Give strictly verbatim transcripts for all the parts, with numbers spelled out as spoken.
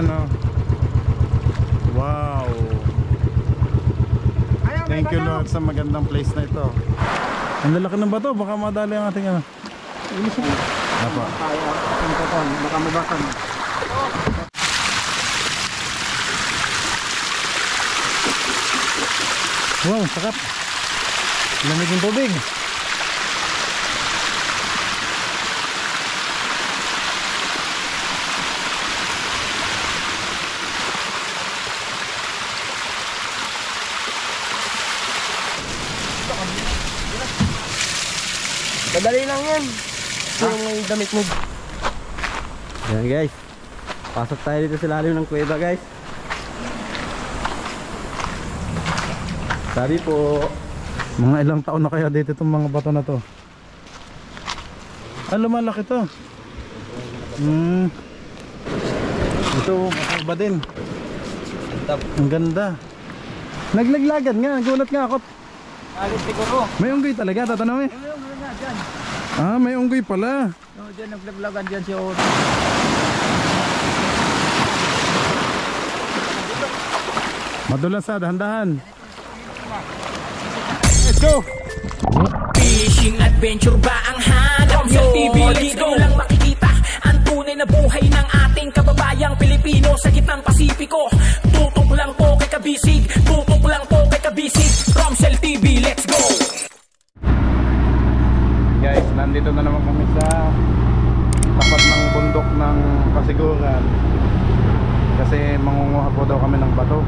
ano. Wow. Thank you Lord sa magandang place na ito. Ang lalaki ng bato, baka madali ang ating ano. Apa. Baka mabakan. Wow, sakap. Lamig ng tubig. Madali lang yan. Yung may damit mo. Ayan guys, pasok tayo dito sa lalim ng kuweba guys. Sabi po, Mga ilang taon na kaya dito itong mga bato na to. Ah, lumalaki to. Hmm. Ito, makaiba din. Ang ganda. Naglaglagan nga, gulat nga ako. Alis siguro. May unggoy talaga, tatanawin. Ayun, ayun na, dyan. Ah, may unggoy pala. No, dyan, naglaglagan dyan si Oro. Madulas ha, dahan-dahan. Let's go! Fishing adventure ba ang hanap nyo? T V, let's go! Lang makikita ang tunay na buhay ng ating kababayang Pilipino sa gitnang Pasipiko. Tutok lang po kay Kabisig, tutok lang po kay Kabisig. Romsel T V, let's go! Guys, nandito na naman kami sa tapat ng bundok ng Pasiguran. Kasi mangunguha po daw kami ng bato.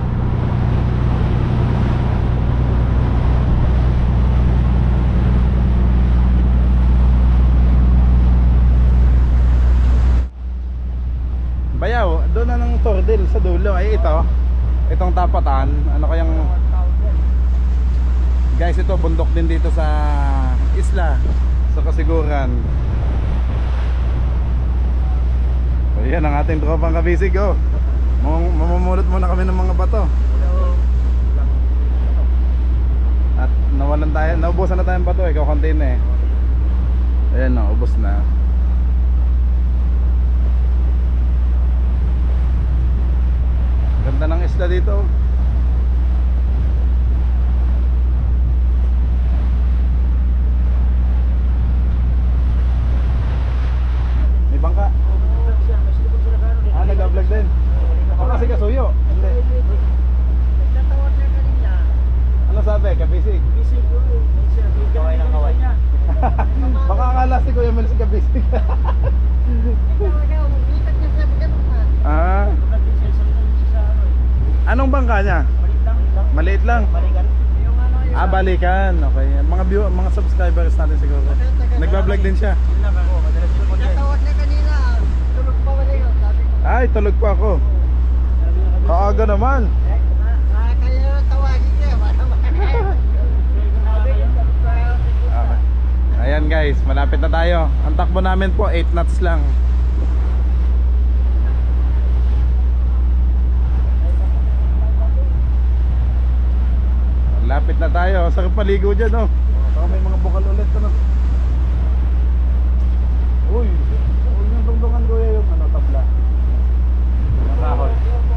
Bayaw, doon na ng Tordil sa dulo. Ay ito, itong tapatan. Ano kayang... Guys, ito bundok din dito sa isla, sa Kasiguran. Ayan ang ating tropang Kabisig. Oh, mamumulot muna kami ng mga bato. At nawalan tayo, naubusan na tayong bato. Ikaw konti na eh. Ayan o, ubos na. Ganda ng isla dito. May bangka. Ah, nag-vlog din. Ako kasi kasuyo. Hindi. Ano sabi? Kabisig? Kaway ng kaway. Baka akala si Kuya Mel si Kabisig. Ah. Anong bangka niya? Maliit lang. Ah, balikan. Okay. Mga view, mga subscribers natin siguro. Nagba-vlog din siya. Natawag na kanina. Tulog pa wala yun. Ay, tulog pa ako. Kaaga naman. Kaya tawagin niya. Okay. Ayan guys, malapit na tayo. Ang takbo namin po eight knots lang. Malapit na tayo. Sarap paligo dyan oh. Baka may mga bukal ulit ano. Uy, huwag niyong dungdungan kuya yung ano, tabla. Yung kahoy.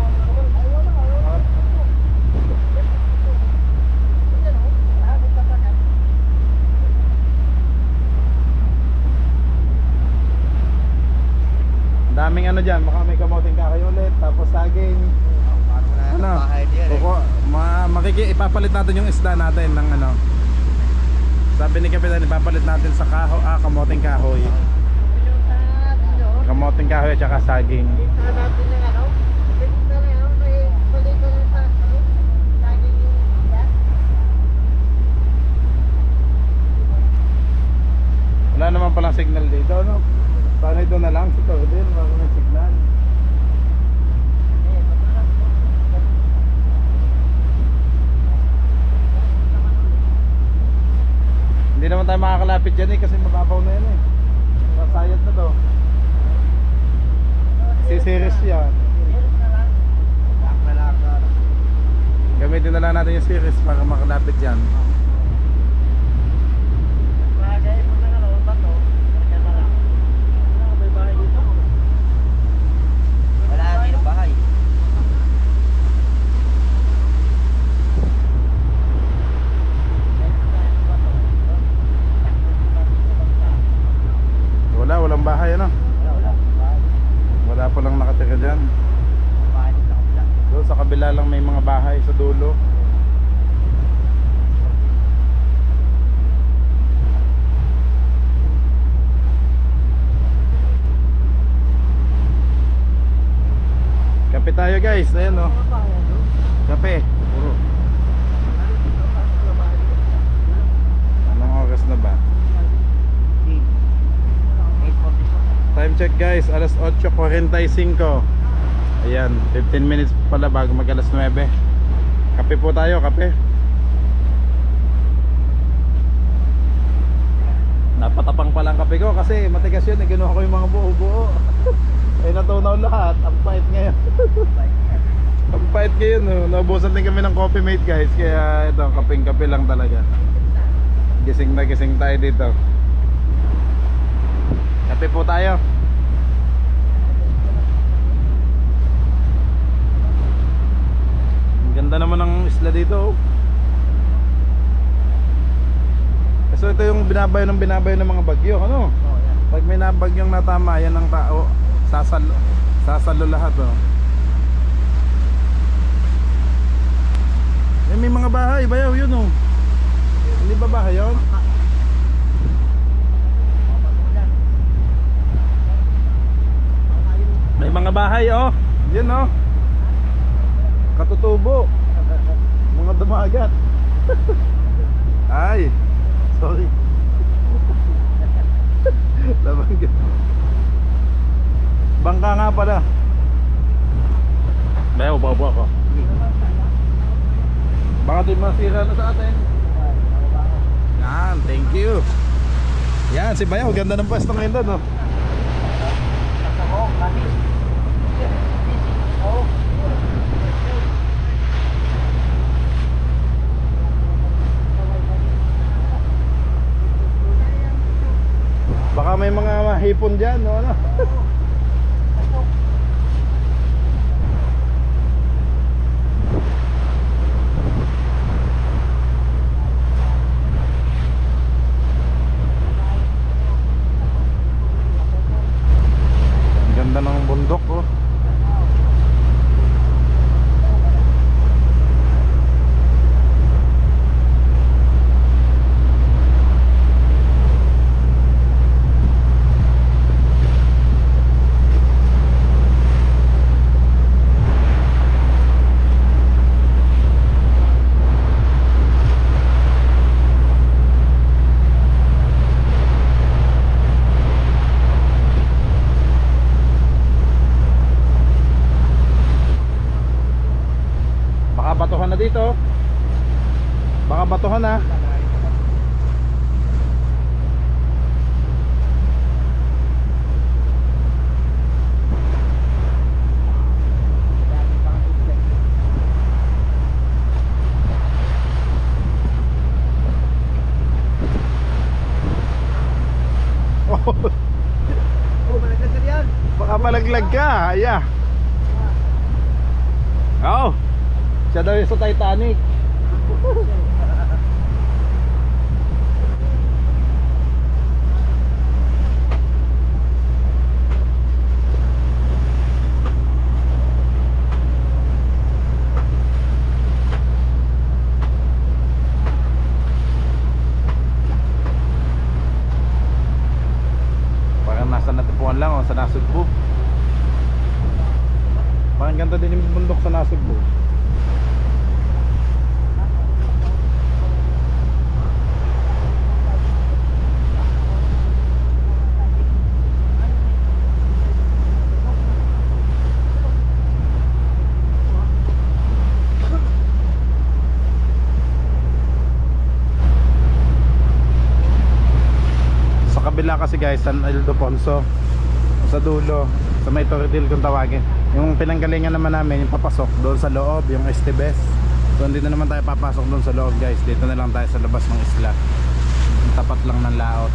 Daming ano dyan, baka may kamoting kahoy ulit, tapos saging. Ano, kuko, ma makiki ipapalit natin yung isda natin ng ano. Sabi ni Kapitan, ipapalit natin sa kahoy, ah, kamoting kahoy. Kamoting kahoy at saka saging. Wala naman palang signal dito, no? Sana ito na lang, sa Tordil, wala may signal. Hindi naman tayo makakalapit dyan eh, kasi mababaw na yan eh. Sasayad na to. Si-series yan. Gamitin na lang natin yung series para makalapit dyan. Wala dito bahay. kabila lang may mga bahay sa dulo. Kape tayo guys, ayan o. Kape. Puro. Anong oras na ba? Time check guys, alas eight forty-five. Ayan, fifteen minutes pala bago mag alas nine. Kape po tayo, kape. Napatapang pa lang kape ko kasi matigas yun, eh, kinuha ko yung mga buo-buo. Ay natunaw lahat, ang pait ngayon. Ang pait ngayon, no? Naubusan din kami ng coffee mate guys. Kaya ito, kapeng-kape lang talaga. Gising na gising tayo dito. Kape po tayo. Ang ganda naman ng isla dito. So ito yung binabayo ng binabayo ng mga bagyo, ano? Pag may nabagyong natama, yan ang tao. Sasalo, sasalo lahat, oh. Eh, may mga bahay, bayaw yun, oh. Hindi ba bahay yun? May mga bahay, oh. Yan, oh. Katutubo. Mga dumagat. Ay, sorry. Labang bangka nga pala. Bayaw, bawa ko. Baka di masira na sa atin. Yan, thank you. Yan, si Bayaw, ganda ng pwesto ngayon doon, no? Baka may mga hipon dyan, no? Ano? Ganda ng bundok, oh. Batuhan na dito. Baka batuhan na. Oh, malaglag ka diyan. Baka malaglag ka. Yeah. Oh. Siya daw yung sa Titanic. Parang nasa Natipuan lang, o sa Nasugbu. Parang ganda din yung bundok sa Nasugbu. Kabila kasi guys, San Ildefonso, sa dulo, sa may Torredil kung tawagin. Yung pinanggalingan naman namin, yung papasok doon sa loob, yung Estebes. So hindi na naman tayo papasok doon sa loob guys. Dito na lang tayo sa labas ng isla. Yung tapat lang ng laot.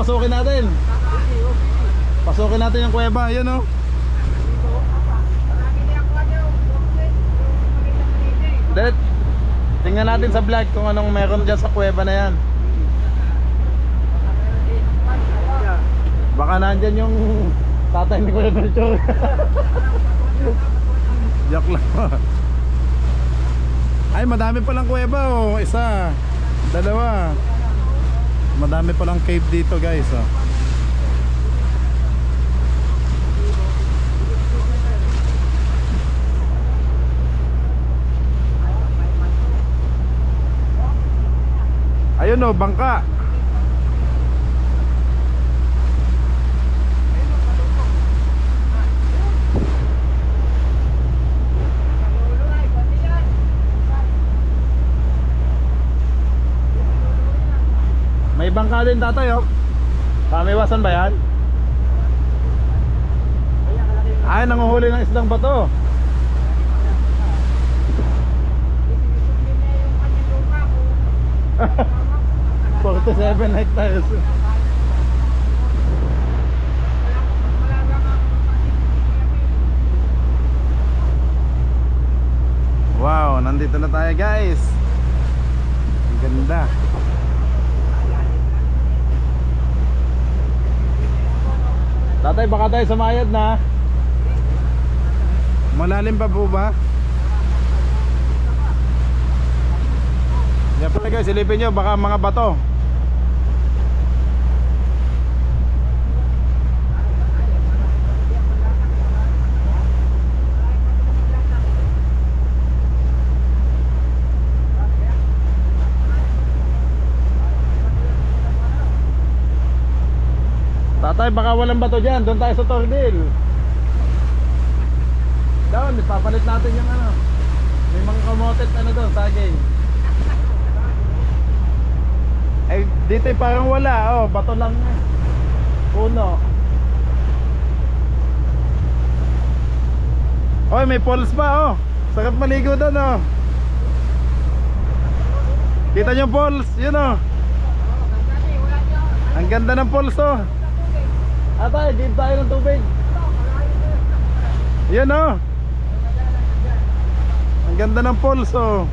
pasukin natin. Pasukin natin yung kuweba, yun oh. Dahil, tingnan natin sa vlog kung anong meron dyan sa kuweba na yan. Baka nandyan yung tatay ni Kuya Melchor. Joke lang. Ay, madami palang kuweba oh. Isa, dalawa. Madami palang cave dito guys oh. Ayun oh, bangka. May bangka din tatay oh. Pamiwasan ba yan? Ay, nanguhuli ng isdang bato. forty-seven hectares. Wow, nandito na tayo guys. Ang ganda. Tatay, baka tayo sumayad na. Malalim pa po ba? Yan pala guys, silipin nyo, baka mga bato. Tatay, baka walang bato dyan. Doon tayo sa Tordil. Doon, ipapalit natin yung ano. May mga kamotet ano doon, saging. Eh, dito eh, parang wala. Oh, bato lang eh. Puno. Oy, may falls pa oh. Sarap maligo doon oh. Kita nyo falls, yun oh. Ang ganda ng falls oh. Atay, give tayo ng tubig. Yun oh. Ang ganda ng falls oh.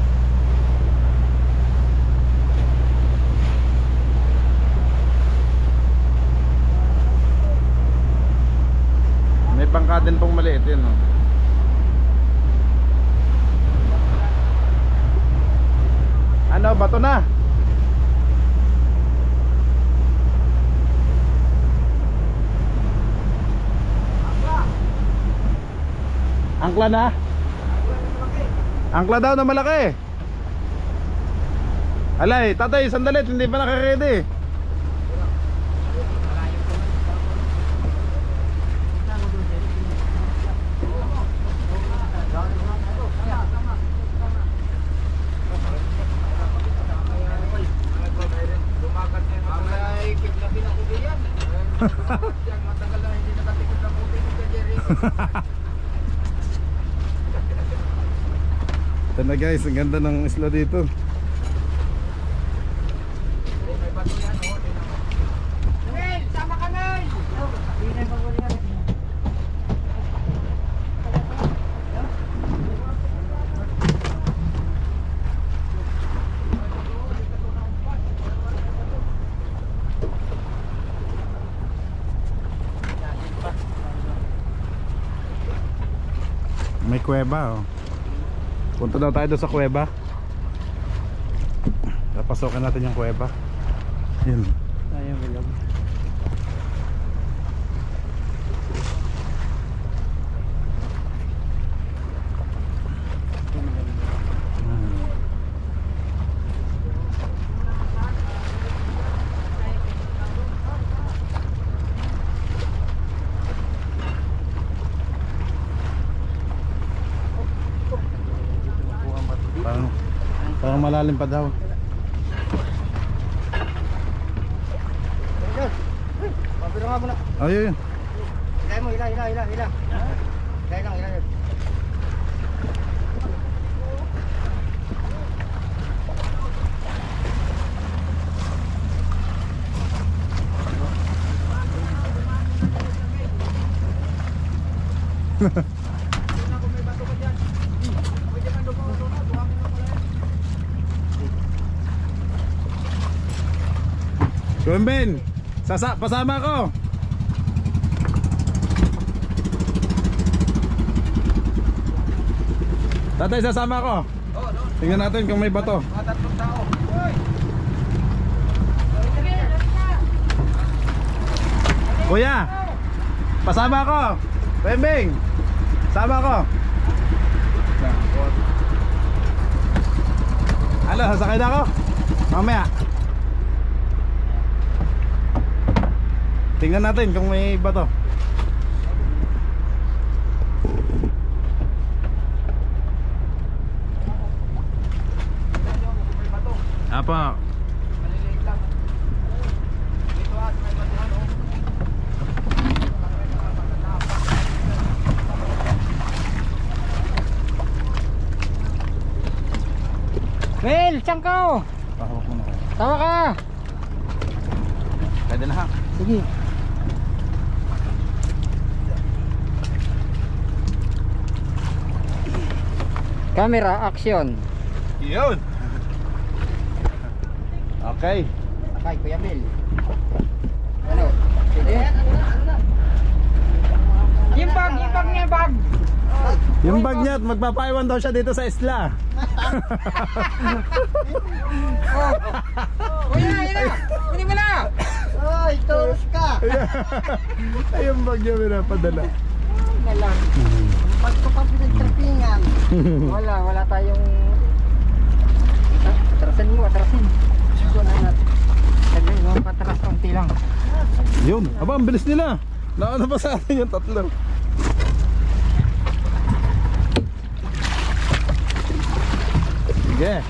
May bangka din pong maliit yun oh. Ano, bato na. Angkla na? Angkla daw na malaki. Alay, tatay, sandalit, hindi pa naka-ready. Ito na guys, ang ganda ng isla dito. Sama ka na! May kuweba oh. Punta daw tayo doon sa kuweba. Papasokin natin yung kuweba. Yun. Ayaw bilog. Parang, parang malalim pa daw. Pabiro nga muna. Ayun yun. Ilay mo, ilay, ilay, ilay, ilay. Ilay lang, ilay. Kumbin, sasa pasama ko. Tatay, sasama ko. Tingnan natin kung may bato. Kuya, pasama ko. Kumbing, sama ko. Ano, sasakay na ako? Mamaya. Tingnan natin kung may bato. Apa? Well, Changkaw! Pahawak mo na ko. Tawa ka! Pwede na ha. Sige. Camera, action! Yun. Okay. Sakay, Kuya Mel. Ano? Pwede? Yung bag, yung bag niya, bag! Yung bag niya, magpapaiwan daw siya dito sa isla. Oh! Kuya, yun na! Hindi mo na! Ay, toros ka! Ay, yung bag niya pinapadala. Na lang. Pag ko pa pinagtrapingan. Wala, wala tayong... Ah, atrasin mo, atrasin. Ito na natin. Sagay mo, patras konti lang. Yun, aba, ang bilis nila. Nauna pa sa atin yung tatlo. Sige.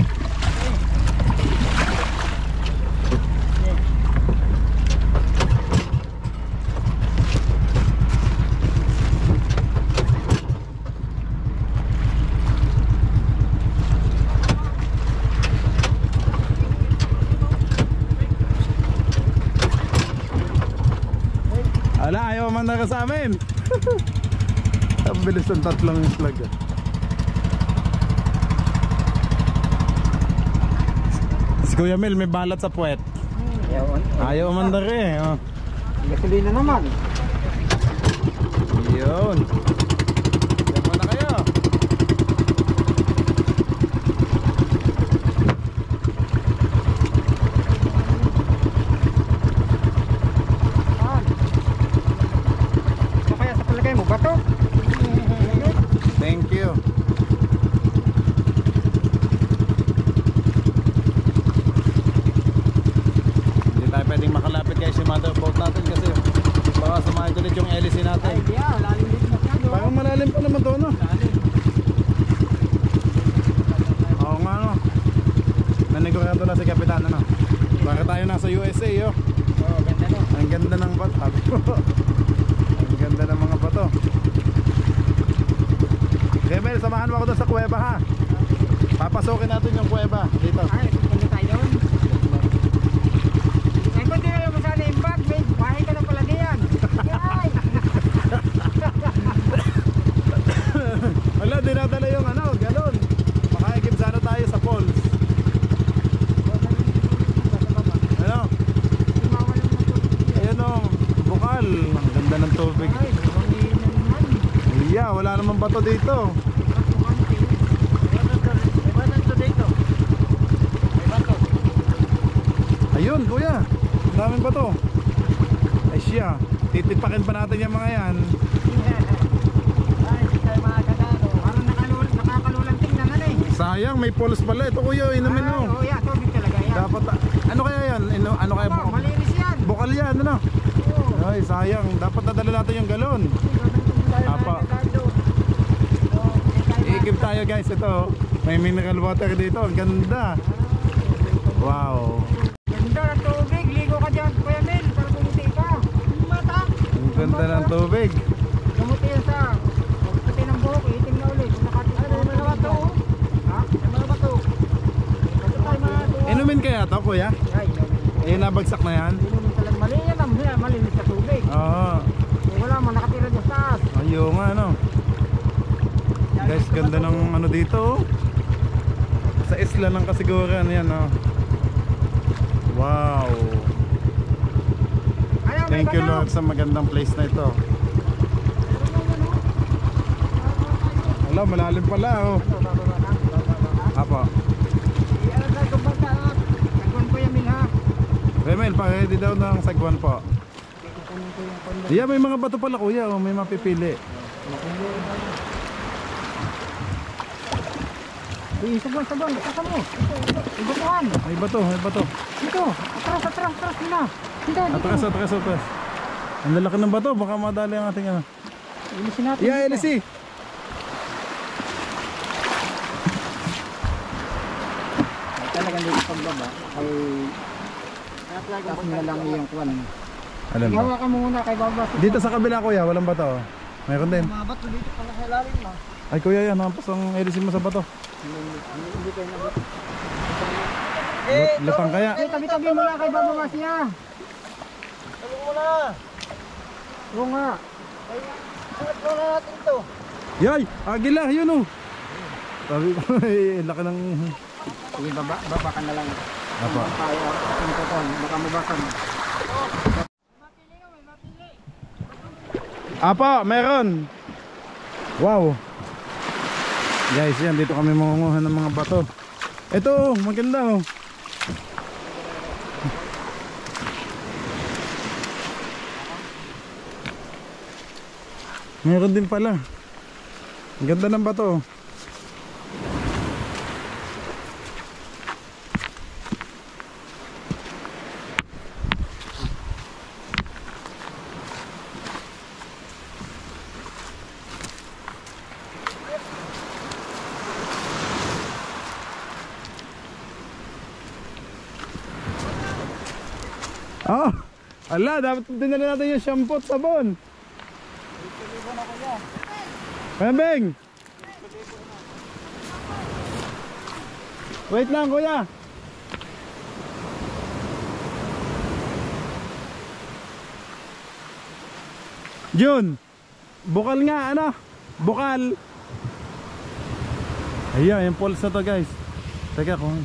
Ala, ayaw man na ka sa amin. Ang bilis ng tatlong islag. Si Kuya Mel may balat sa puwet. Yun. Ayaw man na rin. Oh. Gasolina naman. Yun. Diyan muna kayo. Ito kaya sa palagay mo, bato? Thank you. Hindi tayo pwedeng makalapit guys yung motherboard natin kasi baka sumakit ulit yung hélice natin. Ay, diya, lalim din masyado. Parang malalim pa naman to, no? Oo nga, no? Nanigurado na si Kapitan, ano? Baka tayo nasa U S A, yo. Oo, ganda no. Ang ganda ng bato. Ang ganda ng mga bato. Kemel, samahan mo ako doon sa kuweba, ha? Papasukin natin yung kuweba dito. Ay, punta tayo doon. Ay, kung di na lang mo sana yung bag, may bahay ka na pala diyan. Ay! Wala, dinadala yung ano, galon. Makaigib sana tayo sa falls. Ano? Ayan o, bukal. Ang ganda ng tubig. Ay, bumangin na naman. Yeah, wala namang bato dito. Ayun, kuya. Ang daming bato. Ay siya, titipakin pa natin yung mga yan. Ay, hindi tayo makakadano. Parang nakalul nakakalulang tingnan na eh. Sayang, may falls pala. Ito kuya, inumin mo. Oo, yan, tubig talaga yan. Dapat, ano kaya yan? Ano, ano kaya? Aba, malinis yan. Bukal yan, ano? Oo. Ay, sayang. Dapat nadala natin yung galon. Apa. Iikip tayo guys, ito. May mineral water dito. Ang ganda. Wow. Ganda ng tubig. Ligo ka dyan, Kuya Mel, para pumuti ka. Mata. Ang ganda ng tubig. Pumuti yan sa puti ng buhok, iiting na ulit. Ano yung mga bato? Ha? Yung mga bato. Bato tayo mga bato. Inumin kaya to, kuya? Ay, Eh, nabagsak na yan? inumin talaga. Mali yan, mali, malinis sa tubig. Oo. Eh, wala mo, nakatira dyan sa taas. Ayun. Oo nga ano. Guys, ganda ng ano dito oh. Sa isla ng Kasiguran yan oh. Wow. Thank you Lord sa magandang place na ito. Wala, malalim pala oh. Apa. Remel, pa-ready daw ng sagwan po. Yeah, may mga bato pala kuya oh. May mapipili. Uy, sabon, sabon, kasa mo. Ibatuhan. May bato, may bato. Dito, atras, atras, atras nila. Dito, dito. Atras, atras, atras. Ang lalaki ng bato, baka madali ang ating ano. Ilisin natin. Yeah, dito. Elisi. Ay, talagang dito pagbaba ay taas na lang yung kuwan. Alam ba? Hawakan mo muna kay Baba. Dito sa kabila kuya, walang bato. Mayroon din. Mga bato dito pala sa ilalim mo. Ay kuya yan, hampas ang Elisi mo sa bato. Hindi kayo nabot. Lut- Lutang kaya. Eh, tabi-tabi mo lang kay Baba Masya. Tulong mo na. Oo nga. Ay, sunod mo na natin ito. Yay! Agila! Yun oh! Sabi ko, eh, laki ng... Sige, baba, baba ka na lang. Apa? Kaya, ang toton, baka mabasan. Apa, meron! Wow! Guys, yan, dito kami mangunguha ng mga bato. Ito oh, maganda oh. Meron din pala. Ang ganda ng bato. Oh, ala, dapat dinala natin yung shampoo at sabon. Pembeng! Wait lang kuya. Jun, bukal nga ano? Bukal. Ayan, yung pulse na to guys. Teka kung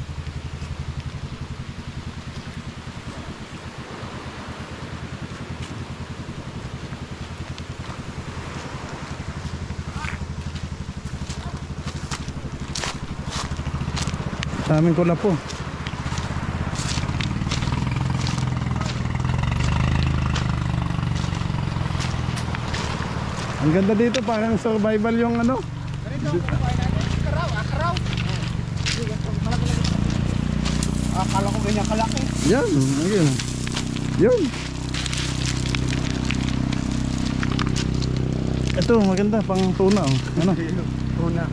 sa aming kula po. Ang ganda dito, parang survival yung ano. Akaraw, akaraw. Akala ko ganyan kalaki. Yan, ayun. Yun. Ito, maganda, pang tuna oh. Ano? Tuna.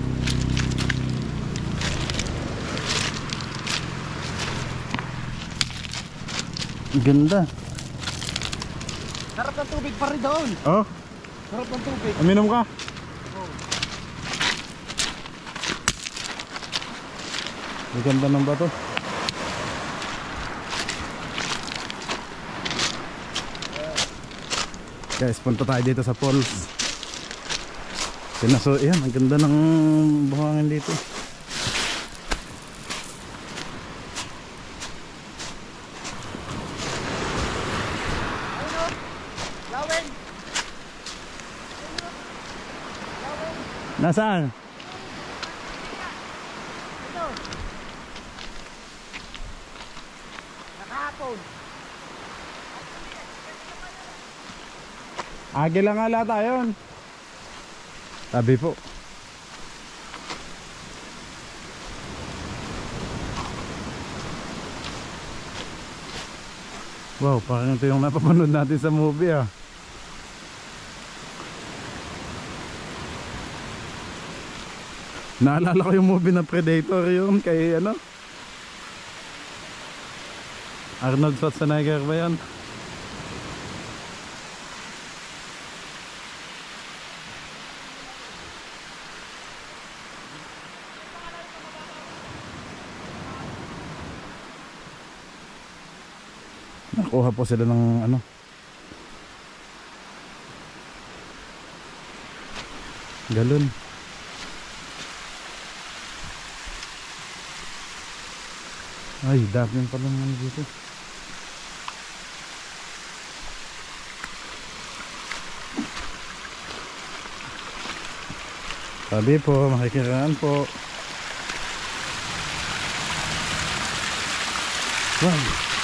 Ganda. Sarap ng tubig pa rin doon. Oh, Sarap ng tubig. uminom ka? Ang ganda ng bato. Guys, punta tayo dito sa falls. Pinaso, yan, ang ganda ng buhangin dito. Nasaan? Nakahapon. Agila nga lata yun. Sabi po. Wow, parang ito yung napapanood natin sa movie ah. Naalala ko yung movie na Predator yun kay ano? Arnold Schwarzenegger ba yan? Nakuha po sila ng ano. Galon. Ay, dami pa lang naman dito. Sabi po, makikiraan po. Wow.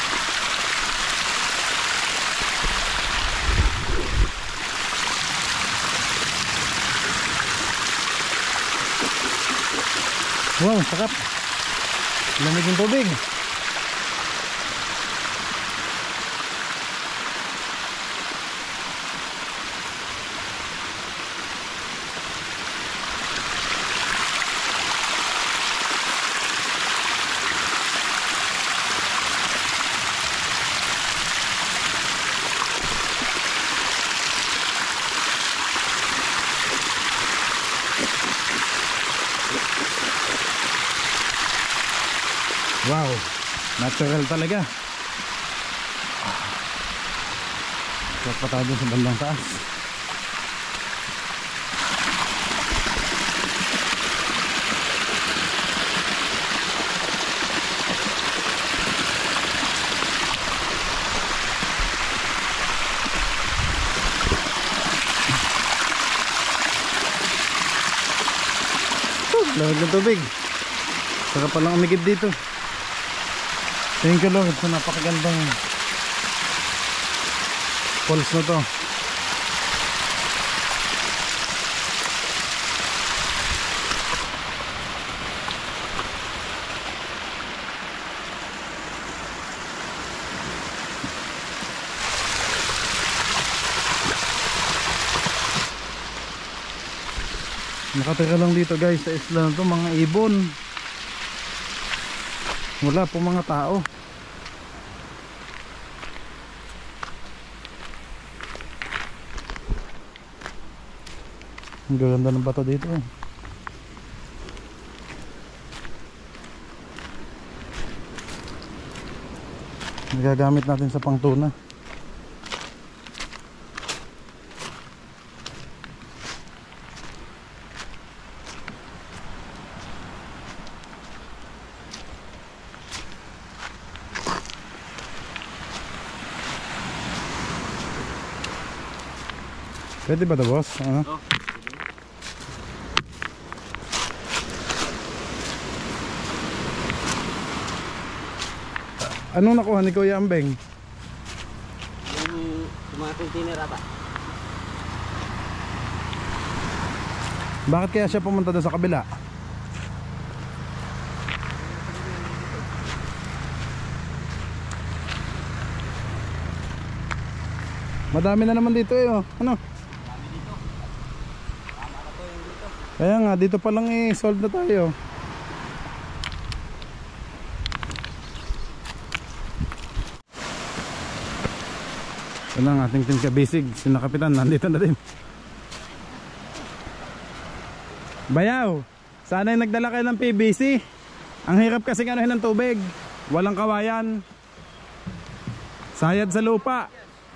Wow, sakap. Lamig yung tubig. Wow, natural talaga. Ikot pa tayo dun sa bandang taas. Oh, lamig ng tubig. Saka palang umigib dito. Thank you Lord sa napakagandang falls na to. Nakatira lang dito guys sa isla na to mga ibon. Wala po mga tao. Ang ganda ng bato dito. Nagagamit natin sa pangtuna. Pwede ba ito boss? Ano? Oh. Anong nakuha ni Kuya Ambeng? Yung mga container ata. Bakit kaya siya pumunta doon sa kabila? Madami na naman dito eh oh. Ano? Dami dito. Tama na to yung dito. Kaya nga dito pa lang eh solve na tayo. Ito na ang ating team kabisig. Sina Kapitan nandito na din. Bayaw, sana'y nagdala kayo ng P V C. Ang hirap kasi anuhin ng tubig. Walang kawayan. Sayad sa lupa.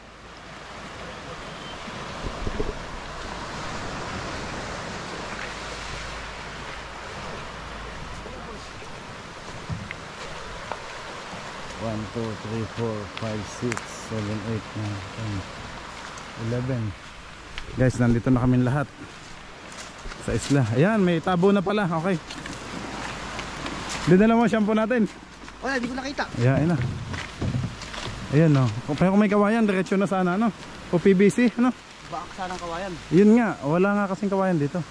one, two, three, four, five, six, seven, eight, nine, ten, eleven. Guys, nandito na kami lahat sa isla. Ayan, may tabo na pala. Okay. Dinala mo shampoo natin. Wala, di ko nakita. Ayan, na. Ayan, no. Kaya kung may kawayan, diretso na sana, no? O P V C, ano? Baka sanang kawayan. Yun nga, wala nga kasing kawayan dito.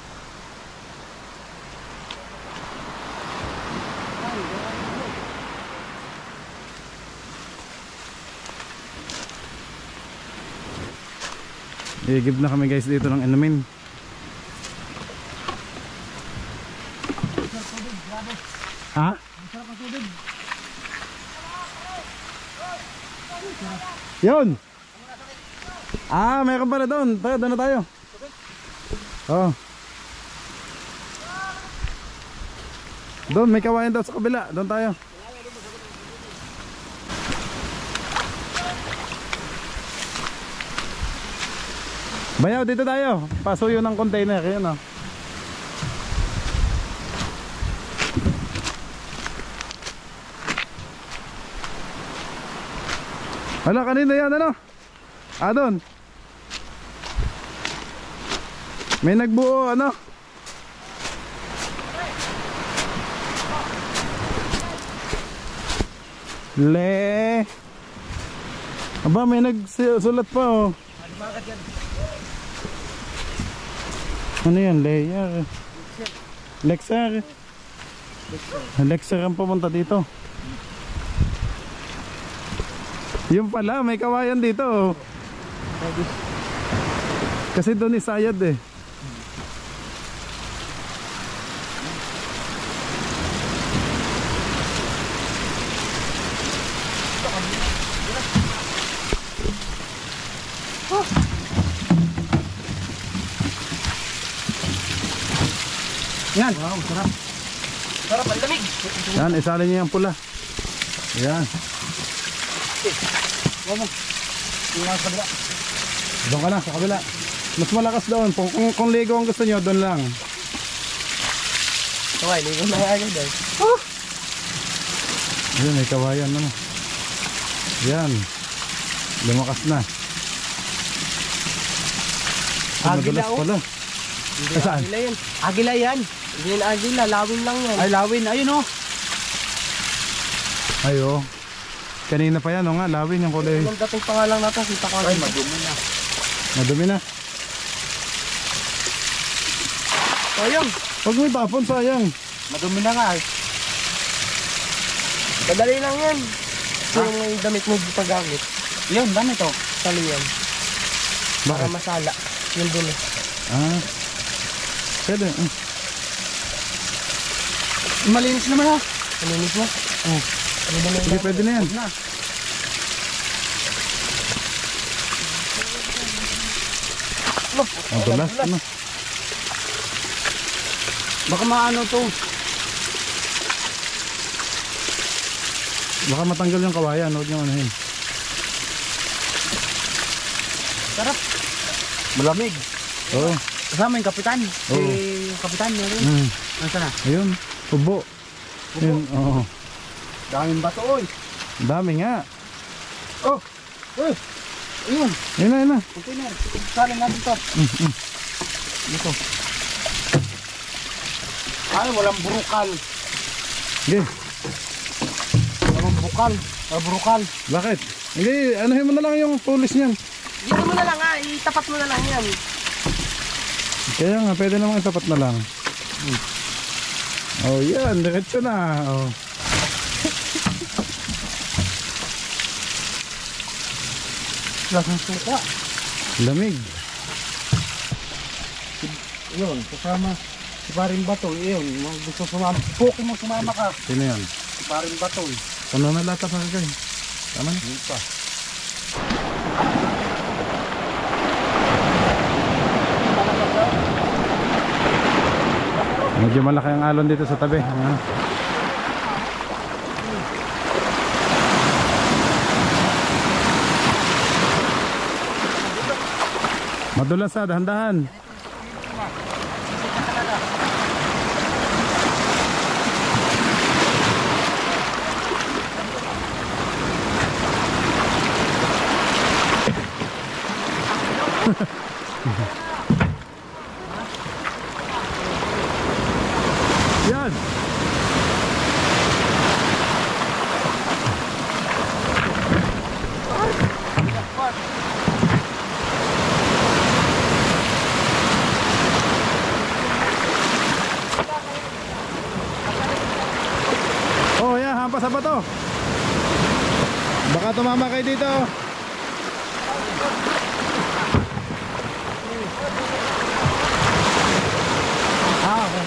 I-give na kami guys dito ng inumin. Ha? Yun! Ah, mayroon pala doon. Tayo, doon na tayo. Oh. Doon, may kawayan daw sa kabila. Doon tayo. Bayaw, dito tayo. Pasuyo ng container. Yun o. Hala, kanina yan ano? Ah, doon. May nagbuo ano? Le. Aba, may nagsulat pa oh. Ano yan? Layer. Lexer. Lexer ang pumunta dito. Yung pala, may kawayan dito oh. Kasi doon isayad eh. Yan. Wow, sarap. Sarap, ang lamig. Yan, isalin niyo yung pula. Yan. Wala. Yung sa kabila. Doon ka na, sa kabila. Mas malakas doon. Kung, kung, kung ligo ang gusto nyo, doon lang. Okay, ligo na agad dahil. Yan, may kawayan ano. Yan. Lumakas na. Ay, Agila, madulas oh. pala. Hindi Saan? agila yan. Agila yan. Hindi yan agila, lawin lang yan. Ay, lawin. Ayun oh. Ay, oh. Kanina pa yan, o nga, lawin yung kulay. Anong dating pangalang natin, kita ko. Ay, madumi na. Madumi na. Sayang. Huwag mo itapon, sayang. Madumi na nga. Madali lang yan. Yung mga damit mo pagamit. Yun, dami to. Sali yan. Para Bakit? masala. Yung dumi. Ah. Pwede. Uh. Malinis naman ha. Malinis mo? Oh. Hindi, pwede na yan. Na. Ang dulas, ano? Baka maano to. Baka matanggal yung kawayan, huwag nyo anuhin. Sarap. Malamig. Oo. Kasama yung kapitan. Si Oo. kapitan na rin. Mm. Nasaan na? Ayun, ubo. Ayun, oo. Daming bato oy. Dami nga. Oh. Eh. Ayun. Ayun na, ayun na. Container. Salin natin to. Mm, mm. Dito. Ay, walang burukal. Sige, Walang bukal. Walang burukal. bakit? Hindi, anuhin mo na lang yung tulis niyan. Dito mo na lang ha, itapat mo na lang yan. Kaya nga, pwede namang itapat na lang. Oh, yan, diretso na. Oh. Lasang suka. Lamig. Yun, kasama. Si Paring Bato, yun. Mga gusto sumama. Puki mo sumama ka. Sino yan? Si Paring Bato. Ano na lata pa kayo? Tama na? Hindi pa. Medyo malaki ang alon dito sa tabi. Ah. Madulas ha, dahan-dahan. Yan. Oh, yeah, hampas sa bato. Baka tumama kayo dito. Ah, okay.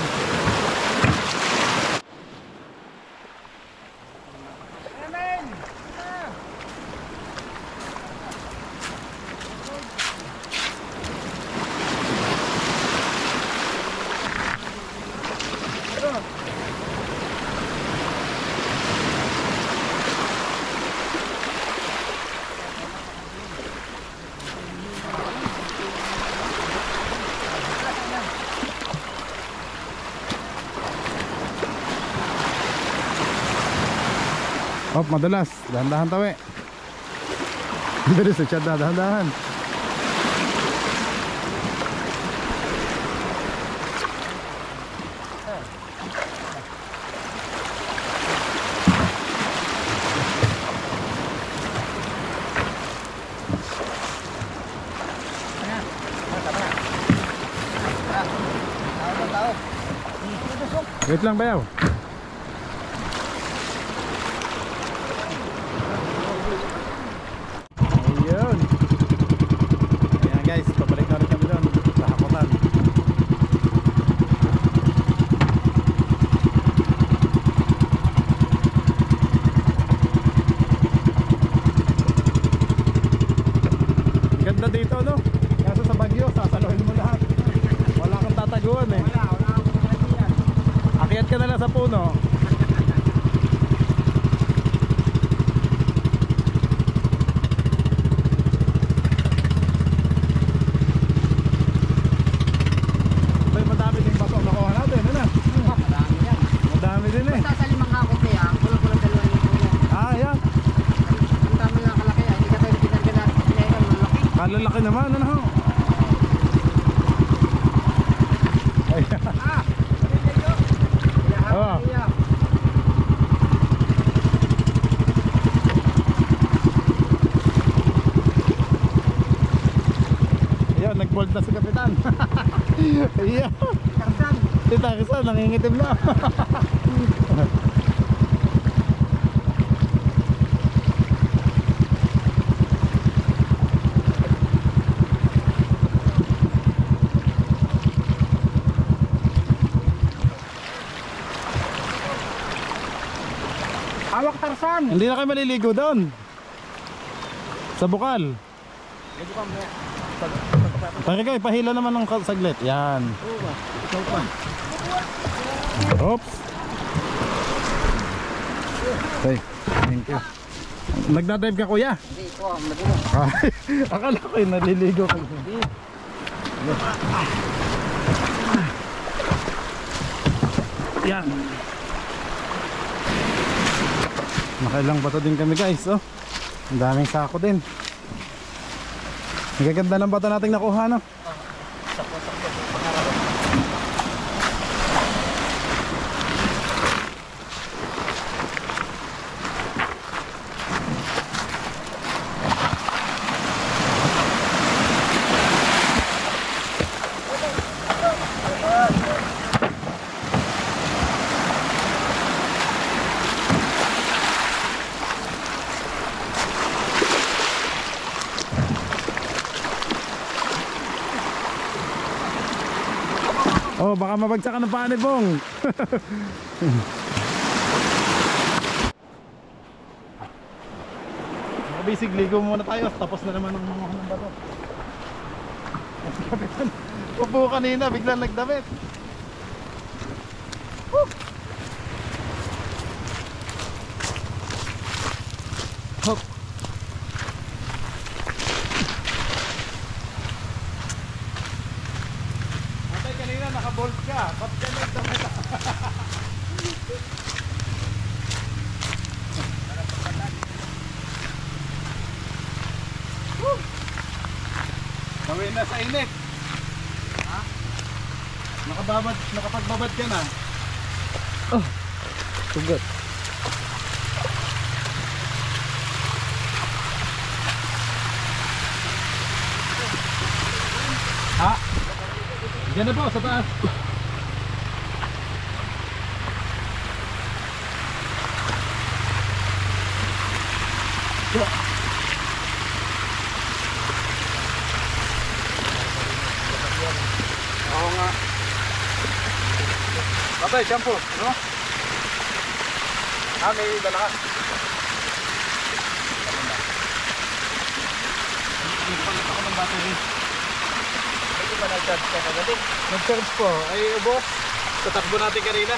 Hop, madulas. Dahan-dahan tawi. Dito sa chat na, dahan-dahan. Wait lang bayaw. Ayun. Ayan guys, pabalik na rin kami doon sa Hakutan. Ganda dito no? Kaso sa Bagyo, sasaluhin mo lahat. Wala kang tataguan eh. Wala, wala akong yan. Akyat ka na lang sa puno. Ay, madami din bato nakuha natin, ano? Marami yan. Madami din eh. Basta sa limang hakot kaya, kulang-kulang dalawang libo yan. Ah, yan. Ang dami nga kalaki, ah. Hindi ka tayo pinagkala natin pinayagan, malaki. Kalalaki naman, ano? Ay, Ah! Oo. ayun, nag-bold na si Kapitan. Iya. Karsan! Si Takisan, nangingitim na. Hawak Tarsan! Hindi na kayo maliligo doon. Sa bukal. Pare kayo, pahila naman ng saglit. Yan. Oops. Okay, thank you. Nagdadive ka kuya? Hindi, ito ah, madino. Ay, akala ko yung naliligo ka. Yan. Nakailang bato din kami guys, oh. Ang daming sako din. Ang gaganda ng bato nating nakuha, no? Oh, baka mabagsakan ng paa ni Bong. Mga bisig, ligo muna tayo. Tapos na naman ang mga ng bato. Si Kapitan, upo kanina, biglang nagdamit. Woo! Hop. Atay, kanina nakabolt ka. Ba't ka nagdamit? Woo! Gawin na sa init. Ha? Nakababad, nakapagbabad ka na. Oh, sugat. Ha? Diyan na po, sa taas. Oo nga. Patay, shampoo, no? Ah, may dala ka. Nagpalit ako ng battery. Hindi ba nag-charge ka kagad eh? Nag-charge po. Ay, boss, tatakbo natin kanina.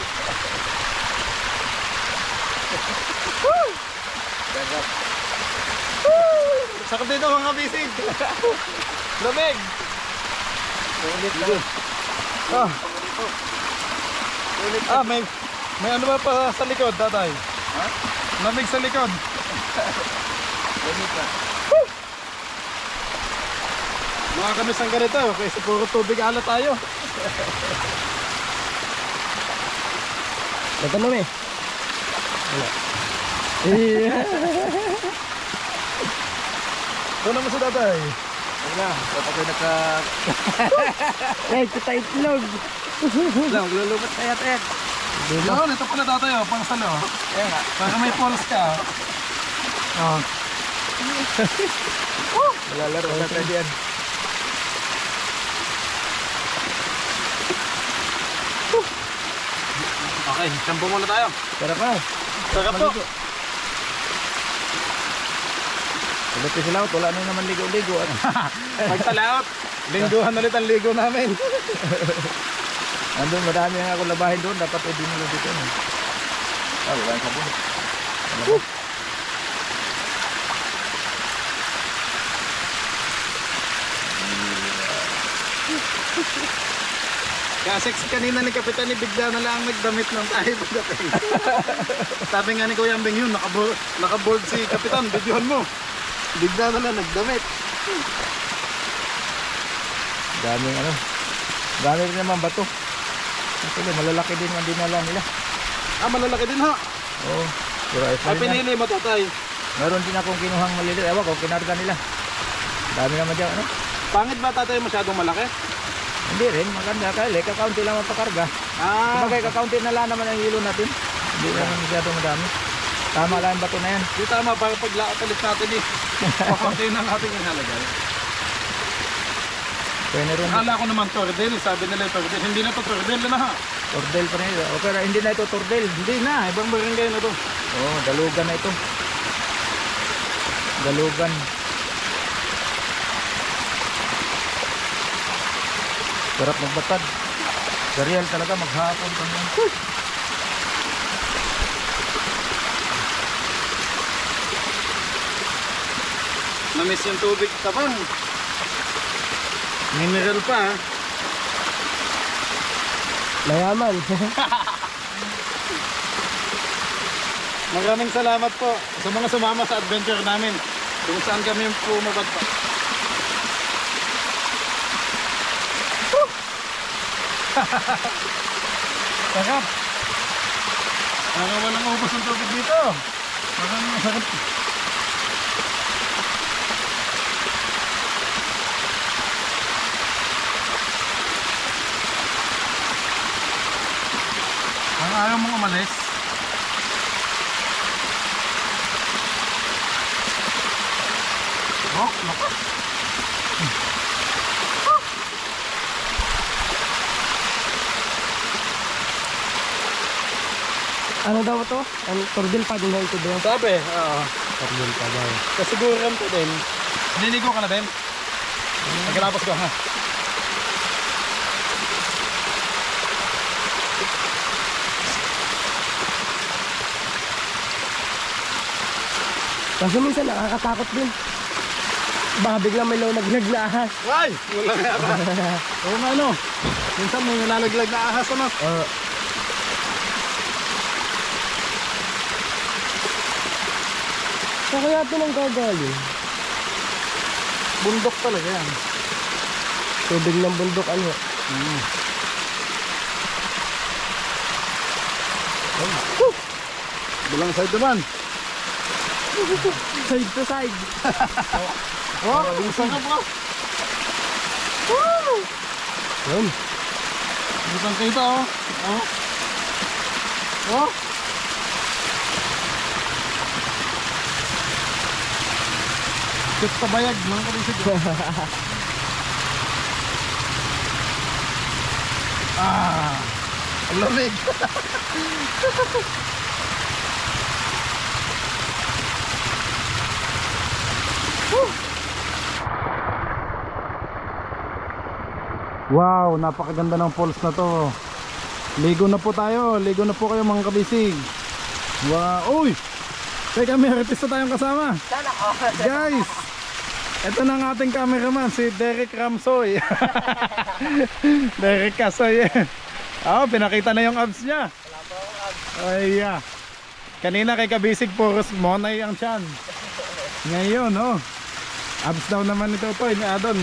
Woo! Gagat. Woo! Sakit dito mga bisig. Lamig. Ulit lang. Ah. Ah, may may ano ba pa sa likod, tatay? Ha? Lamig sa likod. Mga kamis ang ganito, kasi puro tubig ala tayo. Nagtanong eh. Wala. Ito naman sa tatay. Wala, dapat ko naka... Ay, kita itlog. Wala, maglulubat tayo at eh. Yun, ito pala tatay, oh, pang salo. Kaya nga. Para may pulse ka. Oh. Malalaro sa tayo diyan. Okay, shampoo muna tayo. Sarap pa. Sarap po. Ulit ko sila, wala na naman ligo-ligo. Pagtalaot, lingguhan ulit ang ligo namin. Andun, marami nga ako labahin doon. Dapat pwede nila dito. Ah, wala yung sabon. Ano ba? Kasi kanina ni Kapitan ni bigla na lang nagdamit ng tayo pagdating. Sabi nga ni Kuya Ambing yun, nakaboard, nakaboard si Kapitan, videohan mo. Bigla na lang nagdamit. Daming ano. Dami rin naman bato. Actually, malalaki din ang dinala nila. Ah, malalaki din ha. Oo. Pero ay Ay, pinili mo tatay. Meron din akong kinuhang maliliit. Ewan ko, kinarga nila. Dami naman dyan. Ano? Pangit ba tatay masyadong malaki? Hindi rin, maganda. Kaya kakaunti lang mapakarga. Ah, Kumagay, kakaunti na lang naman ang hilo natin. Hindi naman masyadong madami. Tama lang yung bato na yan. di tama, para paglaatalit natin eh. Pakunti na natin yung halagay. Kaya meron, Akala ko naman tordel, sabi nila yung tordel. Hindi na to tordel na ha. tordel pa rin ito. O, pero hindi na ito tordel. Hindi na, ibang barangay na to. Oo, oh, dalugan na ito. Dalugan. Sarap magbatad. Serial talaga, maghapon pa niyan. Namiss yung tubig tabang. Mineral pa ha. Mayaman. Maraming salamat po sa mga sumama sa adventure namin. Kung saan kami pumabag pa. Sarap. Parang walang ubos ng tubig dito. Parang masarap. Ang ayaw mong umalis. Oh, lakas. Ano daw to? Ang tordil pa din na ito ba? Sabi, oo. Tordil pa daw. Kasiguran po din. Niligo ka na din? Nagkalapos ko ha. Kasi minsan nakakatakot din. Baka biglang may nalaglag na ahas. Ay! Wala nga ba? Oo nga no. Minsan may nalalaglag na ahas ano. Oo. Saan kaya ito nang gagaling? Bundok talaga yan. Tubig ng bundok ano? Mm. Woo! Bilang side naman. Side to side. Oh, isang ka bro. Woo! Yun. Isang kita oh. Oh. Oh. Kit kabayag mga kabisig. Ah. Ang lamig. Wow, napakaganda ng falls na to. Ligo na po tayo, ligo na po kayo mga kabisig. Wow, uy! Teka, may artista tayong kasama. Guys, ito na ang ating cameraman, si Derek Ramsoy. Derek Kasoy. Oh, pinakita na yung abs niya. Ay, yeah. Kanina kay Kabisig puros monay ang tiyan. Ngayon oh, abs daw naman ito to ni Adon.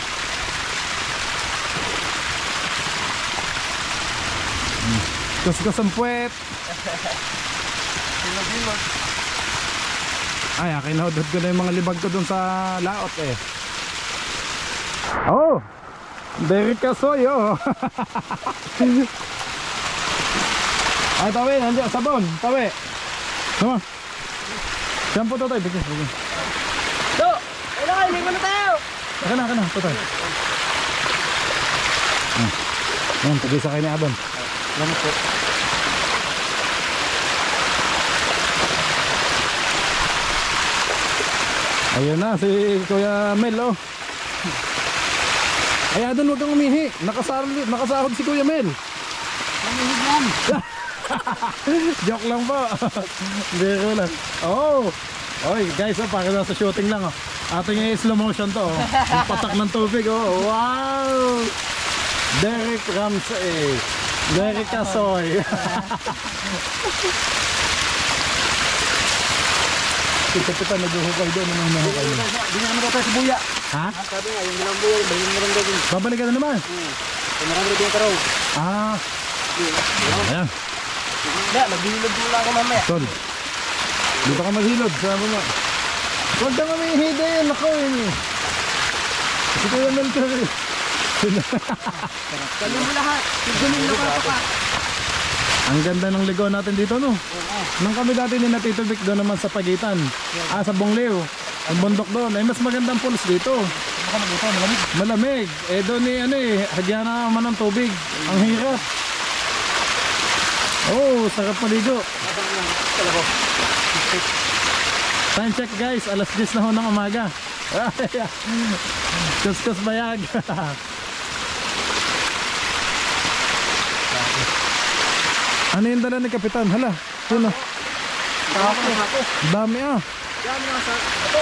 Kuskus ang puwet. Ay, kinahudod ko na yung mga libag ko dun sa laot eh. Oh, Derek Kasoy oh. Ay, tawi, nandiyan, sabon, tawi. Sama. Shampoo to tayo, bigyan, bigyan. Do! Kailangan, lingon na tayo! Aka na, aka na, to tayo. Ah. Ayan, pag-isa kayo ni Adon. Salamat po. Ayun na, si Kuya Mel oh. Ay, Adon, huwag kang umihi. Nakasahod, nakasahod si Kuya Mel. Mamihig yan! Joke lang po. Biro lang. Oh. Oy, guys, oh, para sa shooting lang oh. Ating i slow motion to oh. Yung patak ng tubig oh. Wow. Derek Ramsey. Derek Kasoy. Si Kapitan naghuhukay doon ng mga kayo. Hindi na naman daw tayo sa buya. Ha? Sabi nga, yung bilang buya, balik mo lang daw din. Babalik ka na naman. Kung marami rin yung karaw. Ah. Ayan. Hindi, maghihilod mo lang ako mamaya. Tol. Dito ka maghilod. Sabi mo. Huwag ka mamihida yan. Ako yun eh. Si Kuya Mel ka rin. Kali mo lahat. Tigulin na ka pa. Ang ganda ng ligaw natin dito no. Nang kami dati ni natitubik doon naman sa pagitan. Ah, sa Bongleo. Ang bundok doon. Ay mas magandang pools dito. Malamig. Malamig. Eh doon ni ano eh. Hagyan na naman ng tubig. Ang hirap. Oh, sarap maligo. Time check guys. Alas diyes na ho ng umaga. Kuskus bayag. Ano yung dala ni Kapitan? Hala, yun o. Dami ah. Yan mga sa... Ito.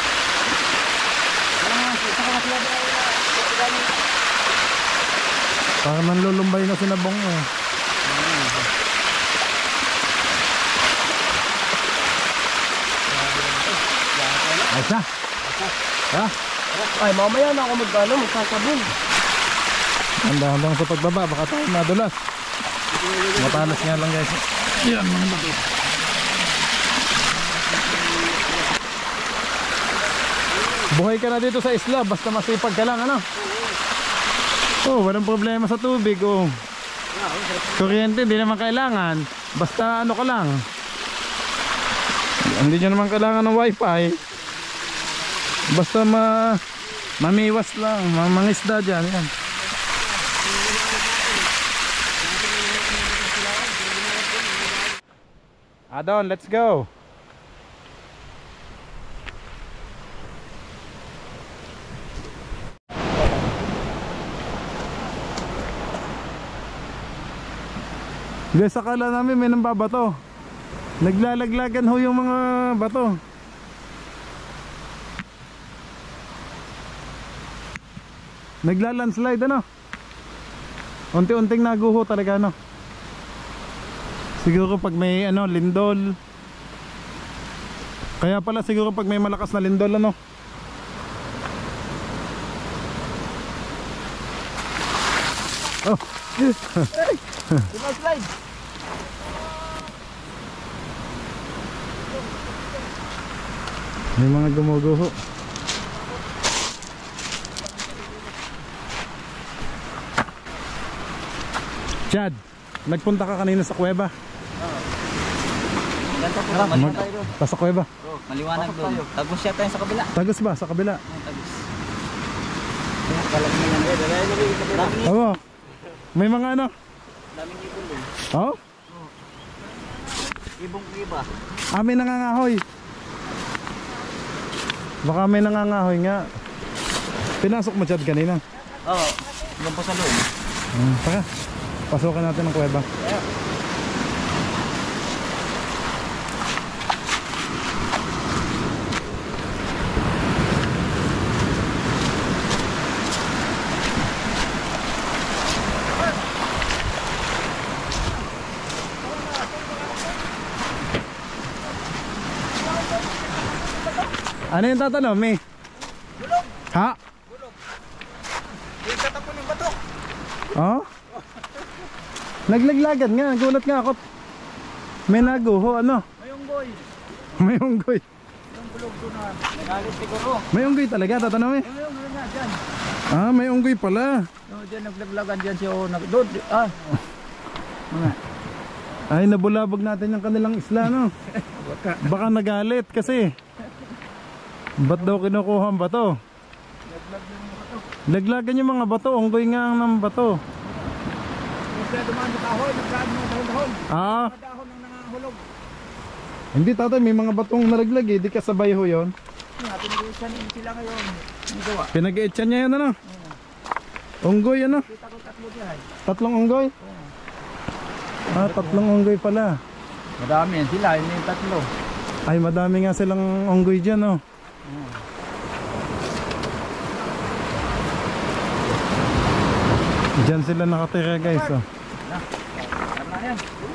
Yan mga sa... Saka mas labi ay... Parang nanlulumbay na sinabong eh. Ayos na. Ha? Ay, mamaya na ako mag-ano, magkakabon. Handa-handang sa pagbaba, baka tayo madulas. Matalas nga lang guys. Yan mga bato. Buhay ka na dito sa isla, basta masipag ka lang ano. Oh, walang problema sa tubig oh. Kuryente, hindi naman kailangan. Basta ano ka lang. Hindi nyo naman kailangan ng wifi. Basta ma mamiwas lang, mangisda dyan. Yan. Adon, let's go. Guys, akala namin may nang babato. Naglalaglagan ho yung mga bato. Naglalandslide ano. Unti-unting naguho talaga ano. Siguro pag may ano lindol. Kaya pala siguro pag may malakas na lindol ano. Oh. Diba slide? May mga gumuguho. Chad, nagpunta ka kanina sa kuweba. Tara, Mag ta sa kuweba. maliwanag doon. Tagos siya tayo sa kabila. Tagos ba sa kabila? Tagos. Oo. May mga ano? Daming ibon doon. Oh? Ibong iba. Ah, may nangangahoy. Baka may nangangahoy nga. Pinasok mo Chad kanina? Oo. Hanggang po sa loob. Hmm, tara. Pasukan natin ang kuweba. Ano yung tatanong, May? Bulog! Ha? Bulog! Yung tatapon ng bato! Oh? Naglaglagan nga, gulat nga ako. May naguho, ano? May unggoy! May unggoy. Yung bulog doon na nagalit siguro. May unggoy talaga, tatanong, May? Yung unggoy nga dyan. Ah, may unggoy pala. Yung dyan naglaglagan dyan siya. Oh, nag doon, ah! Mga. Ay, nabulabog natin yung kanilang isla, no? Baka. Baka nagalit kasi. Ba't daw kinukuha ang bato? Naglag yung bato. Laglagan yung mga bato, unggoy nga ang ng bato. Yung sila dumaan sa kahoy, naglaan mga dahon-dahon. Ah, Mga dahon ang nangahulog. hindi tatay, may mga batong nalaglag eh, di kasabay ho yun. Nga, pinag-iisan sila ngayon. Ang gawa. Pinag-iitsan niya yan, ano? Unggoy, ano? Kita ko tatlo dyan. Tatlong unggoy? Ah, tatlong unggoy pala. Madami yan sila, yun yung tatlo. Ay, madami nga silang unggoy dyan, oh. Diyan sila nakatira, guys, oh. Tama yan.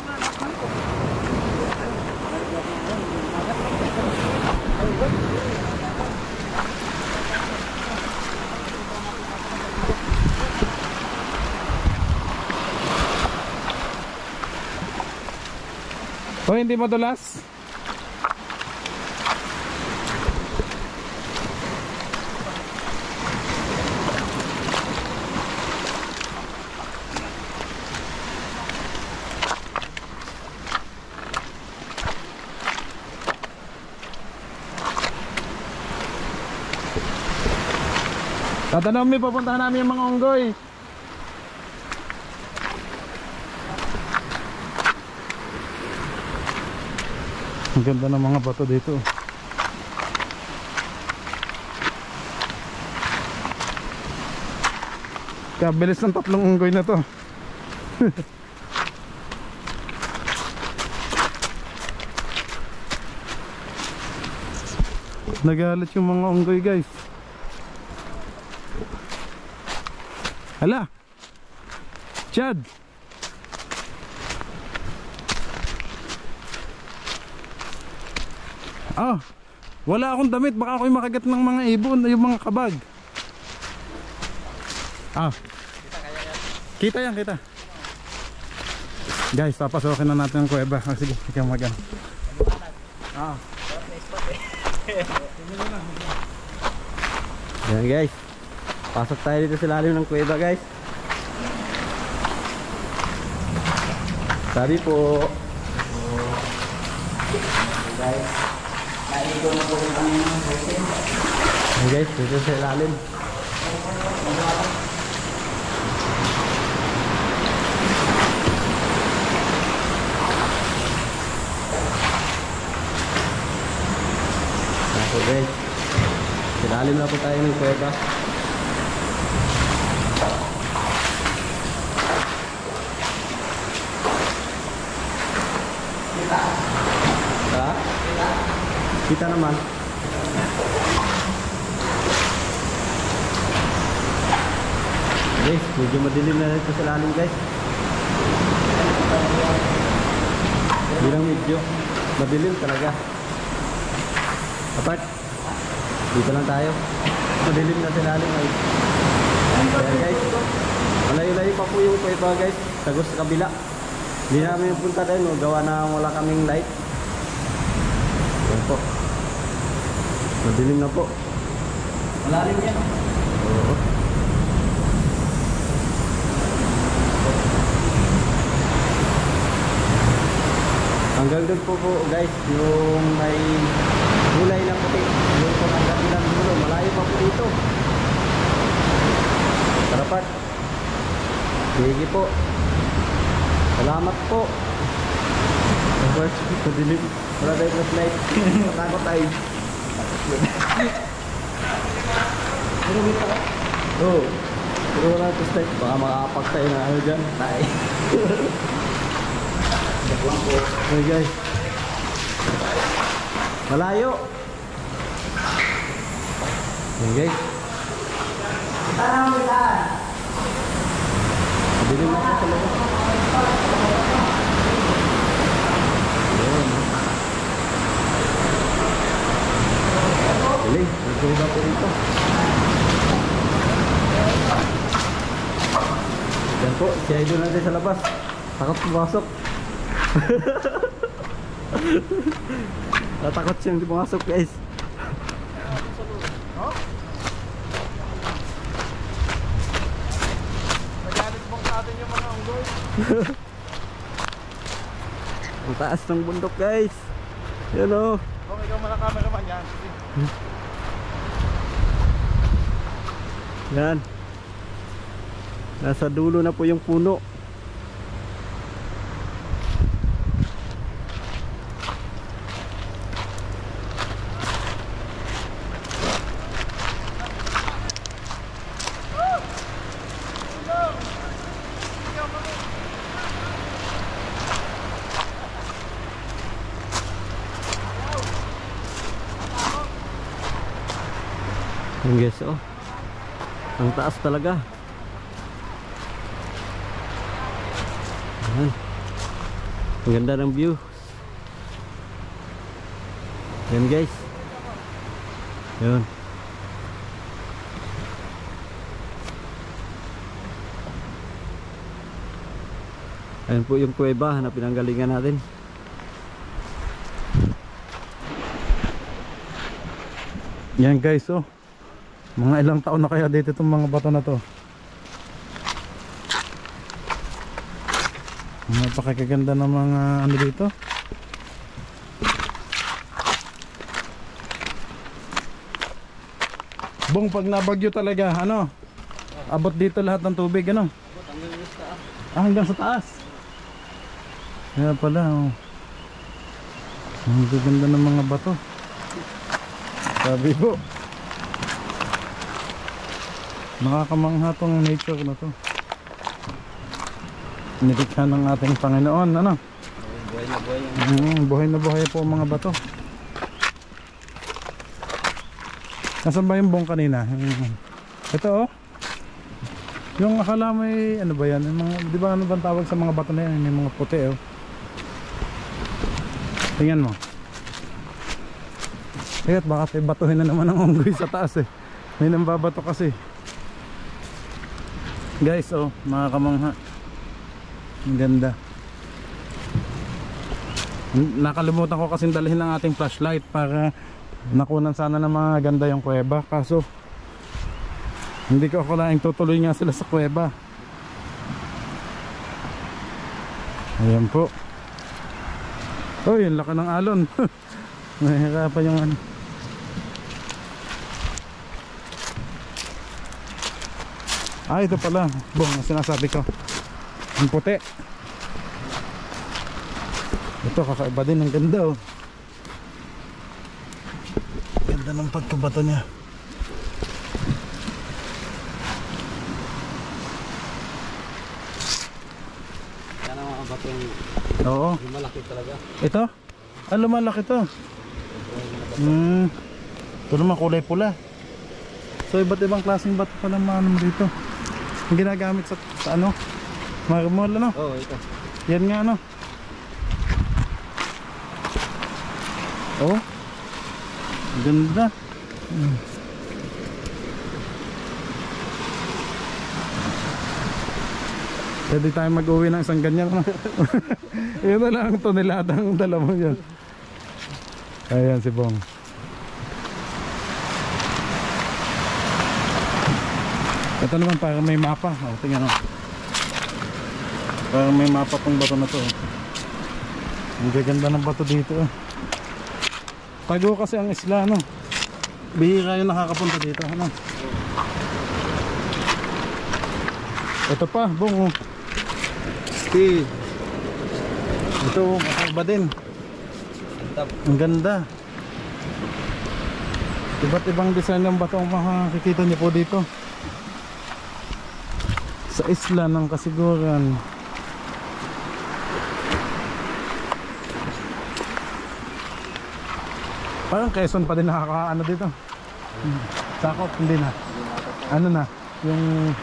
Oh, hindi madulas? Tatanong, may papuntahan namin yung mga unggoy. Ang ganda ng mga bato dito. Kabilis ng tatlong unggoy na to. Nagalit yung mga unggoy, guys. Hala, Chad. Ah, wala akong damit, baka ako'y makagat ng mga ibon, yung mga kabag. Ah, kita yan, kita. Guys, papasokin na natin ang kuweba. Ah, sige, ikaw mag-an. Ah. Yan guys, pasok tayo dito sa lalim ng kuweba guys. Sabi po guys, naigo na po kami ng hotel. Yan guys, dito sa lalim. Ako guys, silalim na po tayo ng kuweba. Kita? Ha? Kita? Kita naman. Guys, medyo madilim na ito sa lalim guys. Bilang medyo madilim talaga. Apart, dito lang tayo. Madilim na silalim ay. Ayan guys, malayo-layo pa po yung kuweba guys. Tagos sa kabila. Hindi namin punta din, no? Gawa na wala kaming light. Ayan po. Madilim na po. Malalim yan. Oo. Hanggang doon po po guys, yung may gulay na puti. Doon po hanggang ilang dulo. Malayo pa po dito. Tarapat. Sige po. Salamat po. First, padilim. Wala tayo flashlight. Matakot tayo. Pero dito ka? Oo. Pero wala tayo flashlight. Baka makaapak tayo na ano dyan. Tayo. Okay guys, malayo. Okay guys, bilim na po sa loob. Okay, nagsuga po dito. Yan po, si Idol natin sa labas. Takot pumasok. Tatakot siyang di pumasok guys. Nagalit bang sa atin yung mga unggoy? Ang taas ng bundok guys. Yan o. Kung ikaw muna cameraman yan. Sige. Yan. Nasa dulo na po yung puno. Yung guys, oh. Ang taas talaga. Ayan. Ang ganda ng view. Yan guys. Yun. Ayan po yung kuweba na pinanggalingan natin. Yan guys, oh. Mga ilang taon na kaya dito itong mga bato na to. Napakaganda ng mga ano dito. Bong, pag nabagyo talaga, ano? Abot dito lahat ng tubig, ano? Ah, hanggang sa taas. Kaya pala, oh. Ang gaganda ng mga bato. Sabi po, nakakamangha tong nature na to. Nilikha ng ating Panginoon, ano? Buhay na buhay yung... Mm, buhay na buhay po ang mga bato. Nasaan ba yung bong kanina? Ito oh. Yung akala may ano ba yan? Yung mga, di ba ano bang tawag sa mga bato na yan? May mga puti oh. Tingnan mo. Kaya't baka batuhin na naman ang unggoy sa taas eh. May nambabato kasi. Guys, oh, mga kamangha. Ang ganda. Nakalimutan ko kasing dalhin ng ating flashlight para nakunan sana ng mga ganda yung kuweba. Kaso hindi ko akalaing tutuloy nga sila sa kuweba. Ayan po. Oh, yung laki ng alon. Nahihirapan yung ano. Ah, ito pala. Bong, sinasabi ko. Ang puti. Ito, kakaiba din. Ang ganda oh. Ganda ng pagkabato niya. Yan ang mga bato yung Oo. malaki talaga. Ito? Ah, lumalaki to. Hmm. Ito naman kulay pula. So iba't ibang klaseng bato pala manong dito. Ang ginagamit sa, sa ano? Marmol ano? Oo, oh, ito. Yan nga ano? Oh. Ganda. Hmm. Pwede tayo mag-uwi ng isang ganyan. Yun na lang ang toneladang dala mo yan. Ayan si Bong. Ito naman para may mapa. O, tingnan o. Para may mapa tong bato na to. Ang gaganda ng bato dito. Tago kasi ang isla, no? Bihira yung nakakapunta dito, ano? Ito pa, Bong. Si. Ito, kakaiba din. Ang ganda. Iba't ibang design ng bato ang makikita niyo po dito. Sa isla ng Kasiguran. Parang Quezon pa din nakakaano dito. Sakop, hindi na. Ano na? Yung...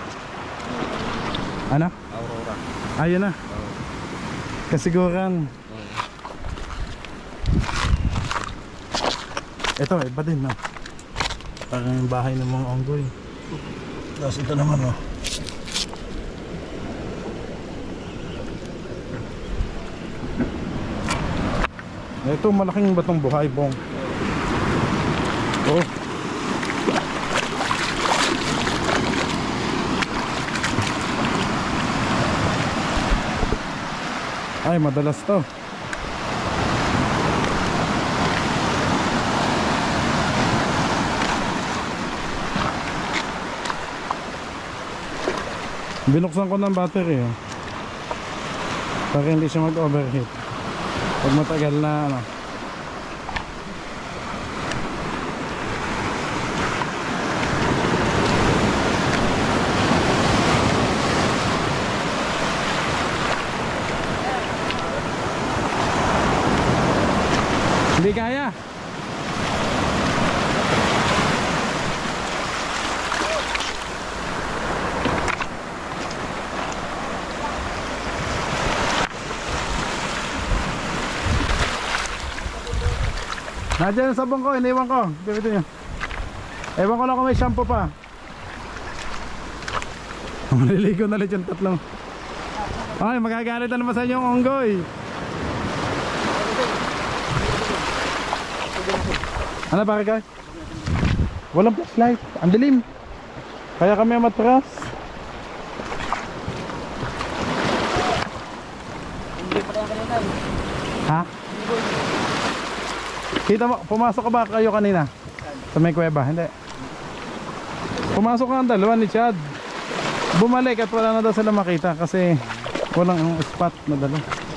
Ano? Aurora. Ayun na. Kasiguran. Ito, iba din, no? Parang yung bahay ng mga onggoy. Tapos ito naman oh. Ito malaking batong buhay bong. Oh. Ay, madalas to. Binuksan ko ng battery oh. Para hindi siya mag-overheat pag matagal na ano. Hindi kaya. Nandiyan yung sabong ko, iniwan ko. Gawin nyo. Ewan ko lang kung may shampoo pa. Maliligo na ulit yung tatlong. Ay, magagalit na naman sa inyo yung onggoy. Ano ba kay? Walang flashlight. Ang dilim. Kaya kami matras. Ha? Kita mo, pumasok ka ba kayo kanina? Sa may kuweba? Hindi. Pumasok ka ang dalawa ni Chad. Bumalik at wala na daw sila makita kasi walang spot na dala.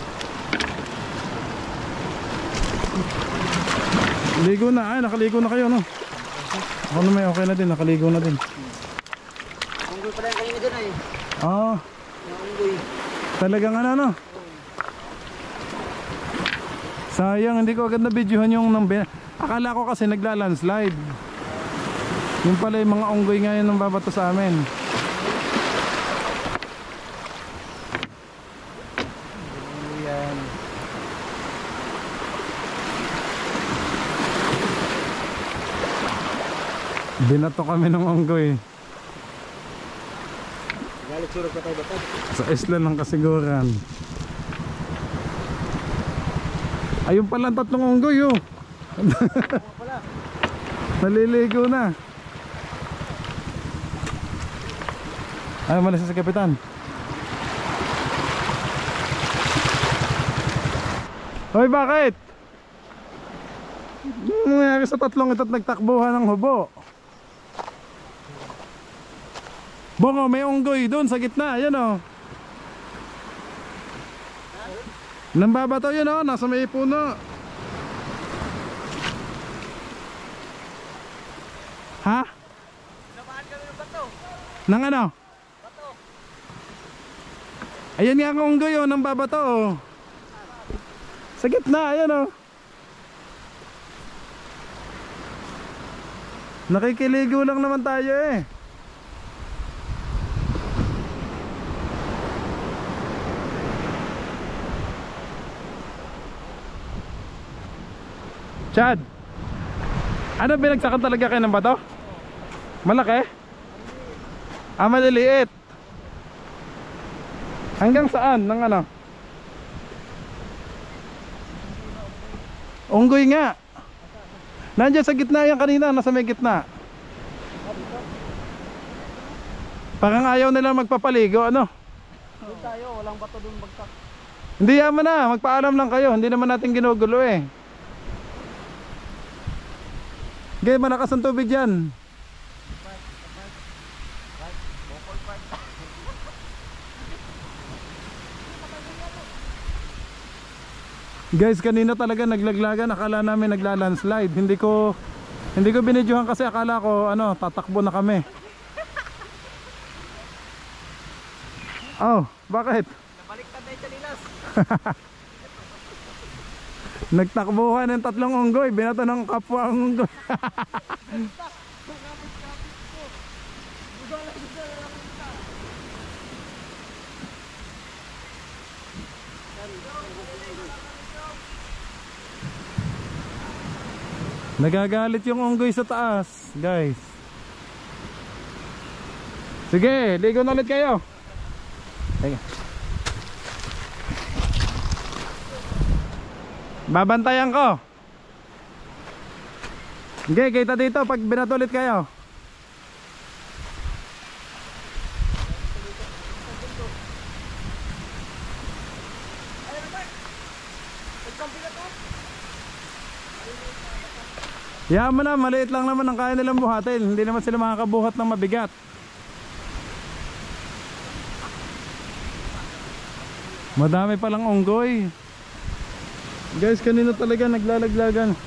Ligo na, ay nakaligo na kayo no. Ako na may okay na din, nakaligo na din. Unggoy pala yung kanina dyan ay. Ah, Unggoy. talagang ano no. Sayang, hindi ko agad na videohan yung nang akala ko kasi nagla-landslide. Yung pala yung mga unggoy ngayon ang babato sa amin. Ayan. Binato kami ng unggoy. Galit surog ka tayo batad. Sa isla ng Kasiguran. Ayun pala ang tatlong unggoy oh. Naliligo na. Ay, malas sa kapitan. Hoy, bakit? Ano nangyari sa tatlong ito't nagtakbuhan ng hubo? Bongo, may unggoy doon sa gitna. Ayan oh. Nambabato yun oh, nasa may puno. Ha? Nabahan kami ng bato. Nang ano? Bato. Ayan nga ang unggoy oh, nambabato oh. Sa gitna, ayan oh. Nakikiligo lang naman tayo eh. Chad, ano binagsakan talaga kayo ng bato? Malaki? Ah, maliliit. Hanggang saan? Nang ano? Unggoy nga. Nandiyan sa gitna yan kanina, nasa may gitna. Parang ayaw nila magpapaligo, ano? Doon tayo, walang bato doon bagsak. Hindi yaman na, magpaalam lang kayo. Hindi naman natin ginugulo eh. Okay, malakas ang tubig dyan. Guys, kanina talaga naglaglagan. Akala namin nagla-landslide. Hindi ko Hindi ko binidyohan kasi akala ko ano, tatakbo na kami. Oh, bakit? Nabaliktad na yung chalinas. Nagtakbuhan ng tatlong unggoy, binato ng kapwa ang unggoy. Nagagalit yung unggoy sa taas, guys. Sige, ligo na ulit kayo. Sige. Babantayan ko. Sige, kita dito pag binatulit kayo. Yaman na, maliit lang naman ang kaya nilang buhatin. Hindi naman sila makakabuhat ng mabigat. Madami palang unggoy. Guys, kanina talaga naglalaglagan.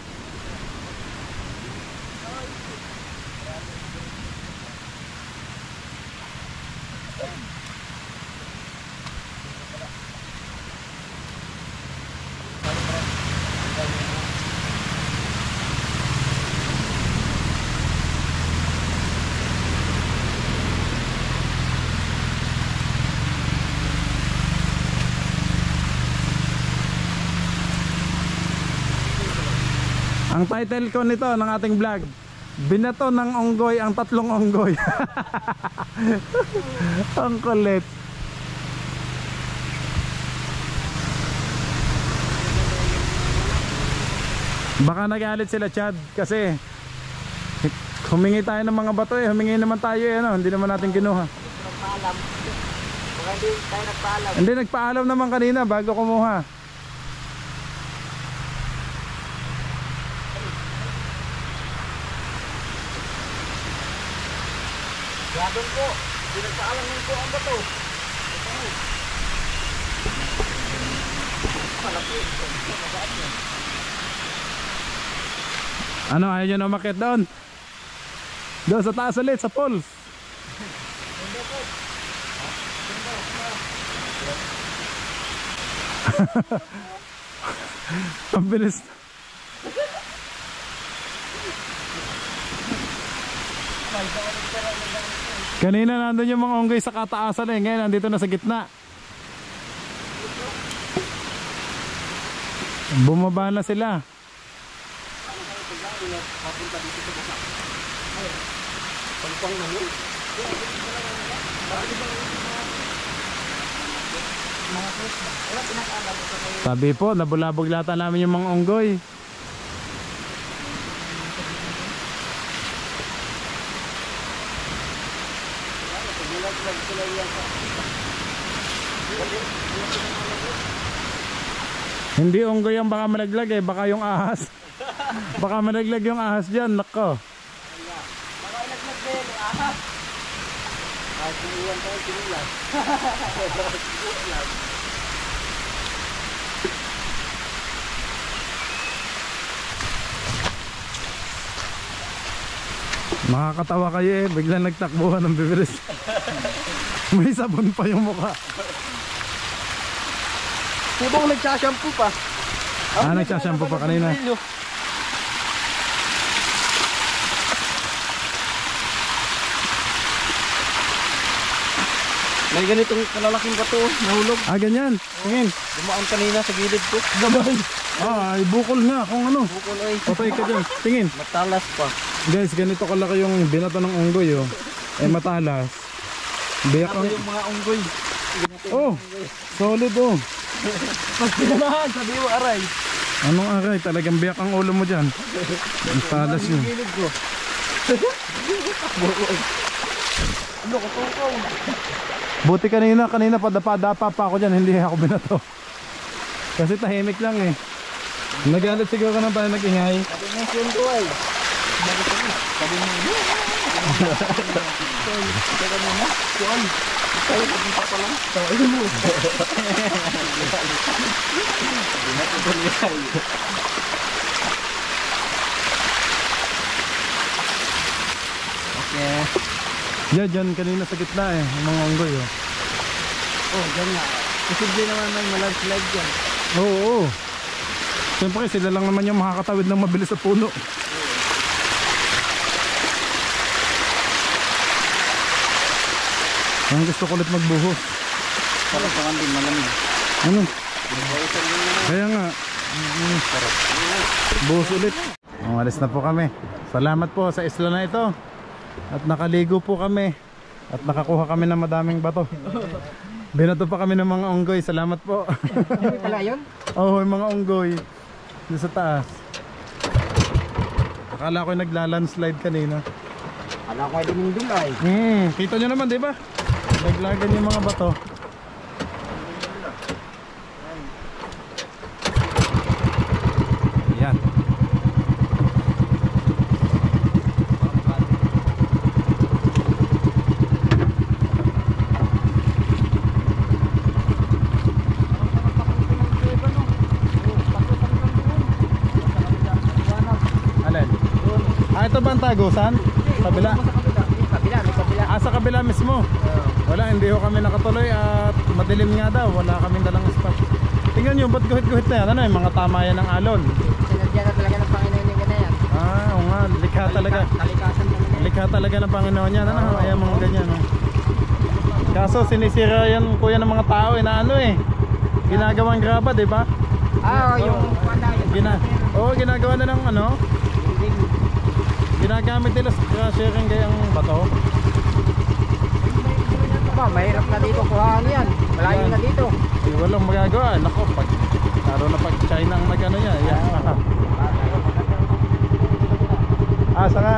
Ang title ko nito ng ating vlog, binato ng unggoy ang tatlong unggoy. Ang kulit. Baka nagalit sila, Chad, kasi humingi tayo ng mga bato eh. Humingi naman tayo eh, ano? Hindi naman natin kinuha. Nagpaalam. Baka hindi tayo nagpaalam. Hindi, nagpaalam naman kanina bago kumuha. Gagawin po. Hindi nagpaalam ng po ang bato. Malaki. Magaan yan. Ano, ayaw nyo na umakyat doon? Doon sa taas ulit, sa poles. Ang bilis. Kanina nandun yung mga unggoy sa kataasan eh. Ngayon nandito na sa gitna. Bumaba na sila. Sabi po, nabulabog lata namin yung mga unggoy. Hindi unggoy ang baka malaglag eh, baka yung ahas. Baka malaglag yung ahas dyan, nako. Baka ilaglag din, ahas. Ay, siniwan tayo, siniwan. Makakatawa kayo eh, biglang nagtakbuhan ng bibilis. May sabon pa yung mukha. Sibong nagsashampoo pa. Ah, nagsashampoo pa kanina. May ganitong kalalaking bato, nahulog. Ah, ganyan. Tingin. Dumaan kanina sa gilid ko. Gaman. Ah, ay bukol nga kung ano. Bukol ay. Patay ka dyan. Tingin. Matalas pa. Guys, ganito kalaki yung binato ng unggoy oh. Eh matalas. Biyak Ano ang... yung mga unggoy? Oh, solid oh. Pag pinamahan, sabi mo aray. Anong aray? Talagang biyak ang ulo mo dyan. Ang talas yun. Gilid ko. Ano ko tukaw? Buti kanina, kanina padapa-dapa pa ako dyan. Hindi ako binato. Kasi tahimik lang eh. Nagalit siguro ka nang tayo nag-ingay. Sabi mo yung ko ay. Sabi mo yun. Sabi mo na. Yun. Tayo papunta pa lang. Tayo mo. Okay. Yan, dyan kanina sa gitna eh. Ang mga unggoy oh. Oh, dyan nga. Posible naman may malandslide dyan. Oo, oo. Siyempre sila lang naman yung makakatawid ng mabilis sa puno. Ang gusto ko ulit magbuhos. Sarap pa din malamig. Ano? Kaya nga. Buhos ulit. Umalis na po kami. Salamat po sa isla na ito. At nakaligo po kami. At nakakuha kami ng madaming bato. Binato pa kami ng mga unggoy. Salamat po. Hindi pala yun? Oo, yung mga unggoy doon sa taas. Akala ko nagla-landslide kanina. Akala ko ay dumindulay. Hmm, kita nyo naman, di ba? Naglagan yung mga bato. Yan. Alin? Ah, ito ba ang tagusan? Kabila? Kabila, may kabila. Ah, sa kabila mismo. Wala, hindi ho kami nakatuloy at madilim nga daw. Wala kaming dalang spot. Tingnan nyo, ba't guhit-guhit na yan? Ano yung mga tamayan ng alon? Sinadya na talaga ng Panginoon yung ganyan. Ah, oo nga, likha talaga. Talikasan naman yan. Likha talaga ng Panginoon yan. Ano, ayan mga ganyan. No? Kaso sinisira yan kuya ng mga tao eh, na ano eh. Ginagawang graba, di ba? Ah, oh, yung wala yung Gina Oo, ginagawa na ng ano. Ginagamit nila sa sharing gayang bato. ba, mahirap na dito kuhaan yan. Malayo na dito. Eh, walang magagawa. Nako, pag laro na pag China ang nag-ano niya. Yan. Ah, saka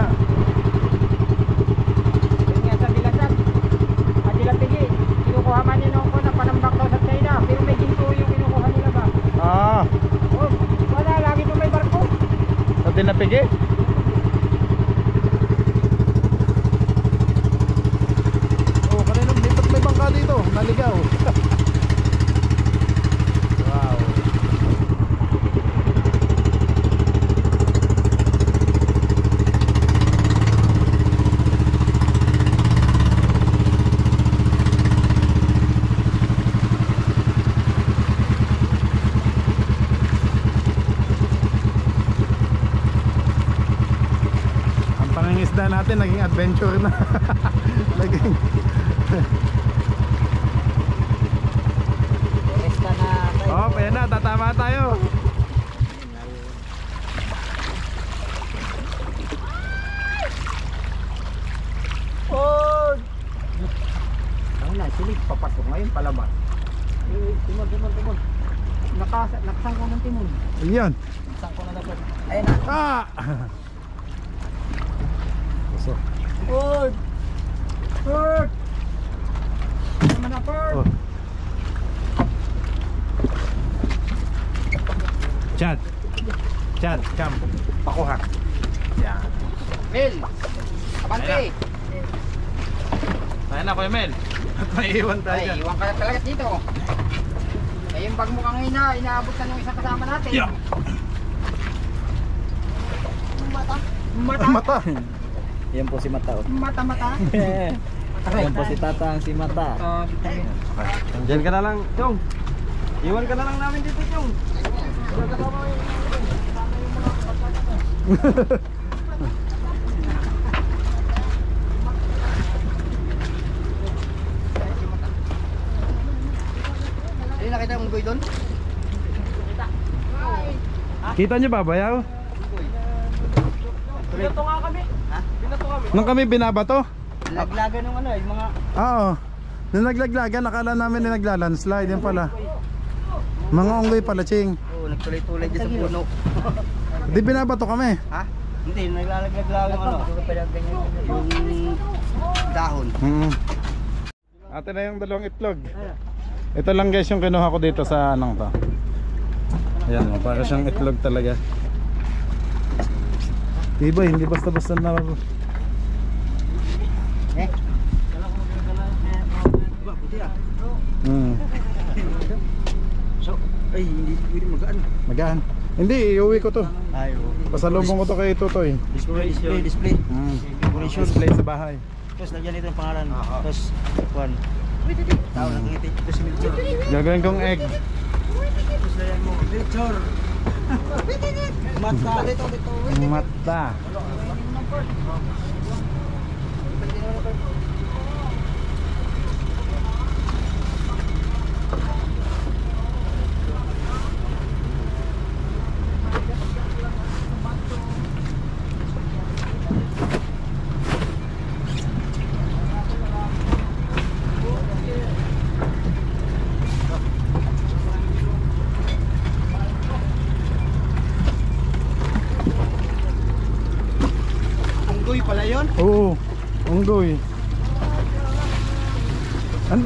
Yun nga sa Dilasan. At Dilatigi, kinukuha man yun ako na panambak daw sa China. Pero may ginto yung kinukuha nila ba? ah, Oh, wala, lagi to may barko. sa tinapigi. Oh, kanina lipat may bangka dito. Naligaw. Wow. Ang pangingisda natin naging adventure na. Naging Resta na tayo. oh, pwede na, tatama tayo. Oh! Ang na, silig, papasok ngayon palabas. Eh, timon, timon, timon. Nakas nakasangko ng timon. Ayan. Nakasangko na dapat. Ayun na. Ah! So, Port! Port! Naman na, Port! oh. Chad. Chad, come. Pakuha. Yan. Mel! Abante! Tayo na, Kuya Mel. At may iwan tayo Ay, dyan. iwan ka na talaga dito. Ay, yung bag mo kang ina, inaabot na nung isang kasama natin. Yeah. Mata? Mata? Mata. Yan po si Mata. Oh. Mata, mata? Yan po si Tatang si Mata. Oh, Diyan ka na lang, Chong. Iwan ka na lang namin dito, Chong. Ay, nakita yung unggoy doon? Kita nyo ba, bayaw? Binato nga kami. Ha? Binato kami. Nung kami binabato? Laglagan ng ano, yung mga... Oo. Nung naglaglagan, nakala namin na nagla-landslide. Yan pala. Mga unggoy pala, Ching. Oo, oh, nagtuloy-tuloy dyan sa puno. Di binabato kami. Ha? Hindi, naglalaglag lang yung ano. Yung dahon. Hmm. Ate na yung dalawang itlog. Ito lang guys yung kinuha ko dito sa anong to. Ayan, para siyang itlog talaga. Diba, hindi basta-basta na. Eh? Hmm. So, ay, hindi pwede magaan. Magaan. Hindi, iuwi ko to. Ay, oo. Pasalubong ko to kay Tutoy. Display, display, display. Hmm. Display sa bahay. Tapos lagyan nito yung pangalan. Tapos, one. Tao, nakikita. Tapos si Milchor. Gagawin kong egg. Tapos lagyan mo, Milchor. Mata. Dito, dito. Mata.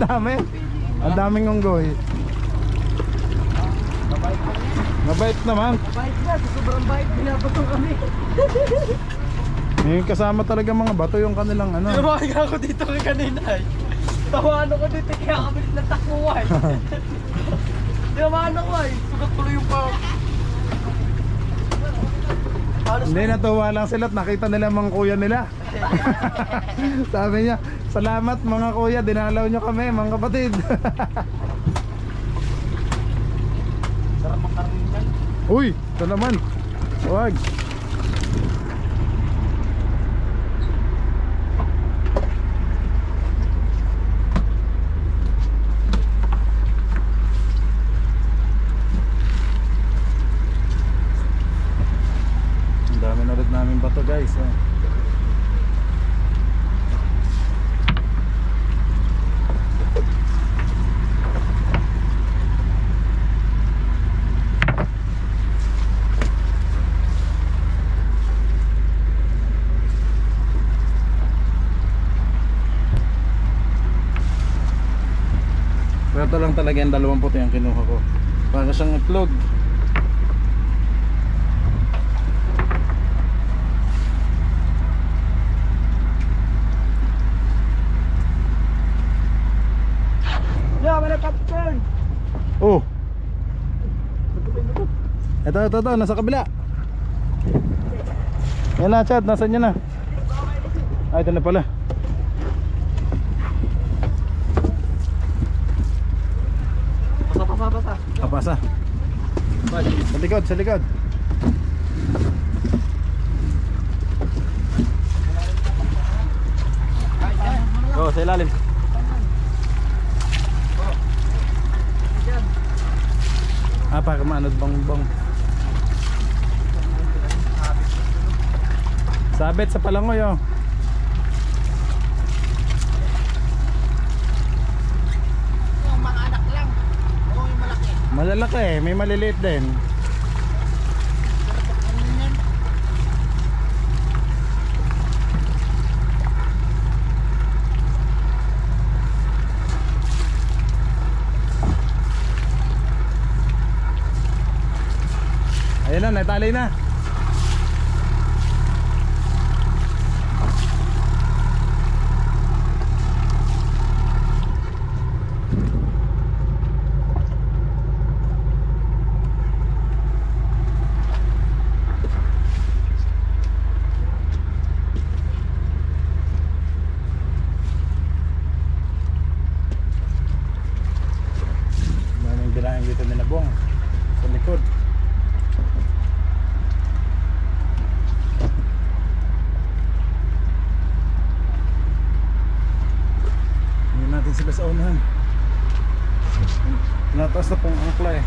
dami. Ang daming unggoy. Mabait naman. Bait na, sobrang bait. Binabotong kami. Yung kasama talaga mga bato yung kanilang ano. Lumaking ako dito kay kanina eh. Tawaan ako dito kaya kami nagtakbuhan. Tinamaan ako eh. Sugat tuloy yung pa. Hindi, natuwa lang sila at nakita nila mga kuya nila. Sabi niya, salamat mga kuya, dinalaw nyo kami mga kapatid. Sarap makaroon yan. Uy, ito naman. Huwag. Ang dami na ulit namin bato guys. Oh. Pero ito lang talaga yung dalawang puti ang kinuha ko. Para siyang itlog. Yeah, may nagkapturn. Oh. Ito, ito, ito, nasa kabila. Yan na, Chad, nasan niya na? Ay, ito na pala. Basa, basa, basa. Kapasa. Sa likod, sa likod. Oh, sa ilalim. Ah, para maanod bang bang. Sabit sa palangoy oh. Yung mga anak lang. Oo, yung malaki. Malalaki, may maliliit din. Ayun na, natali na. Maraming bilahan dito nila buwang sa likod. Hindi natin sila sa unahan. Nataas na pong angkla eh.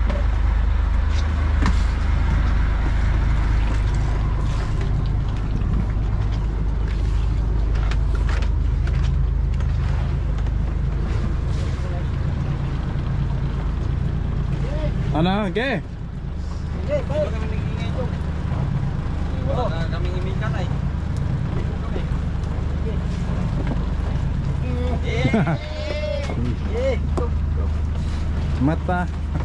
Ano? Okay. Hindi, bayo. Kami nag-iingay ito. Wala na kaming imikan ay. Eh, Mata.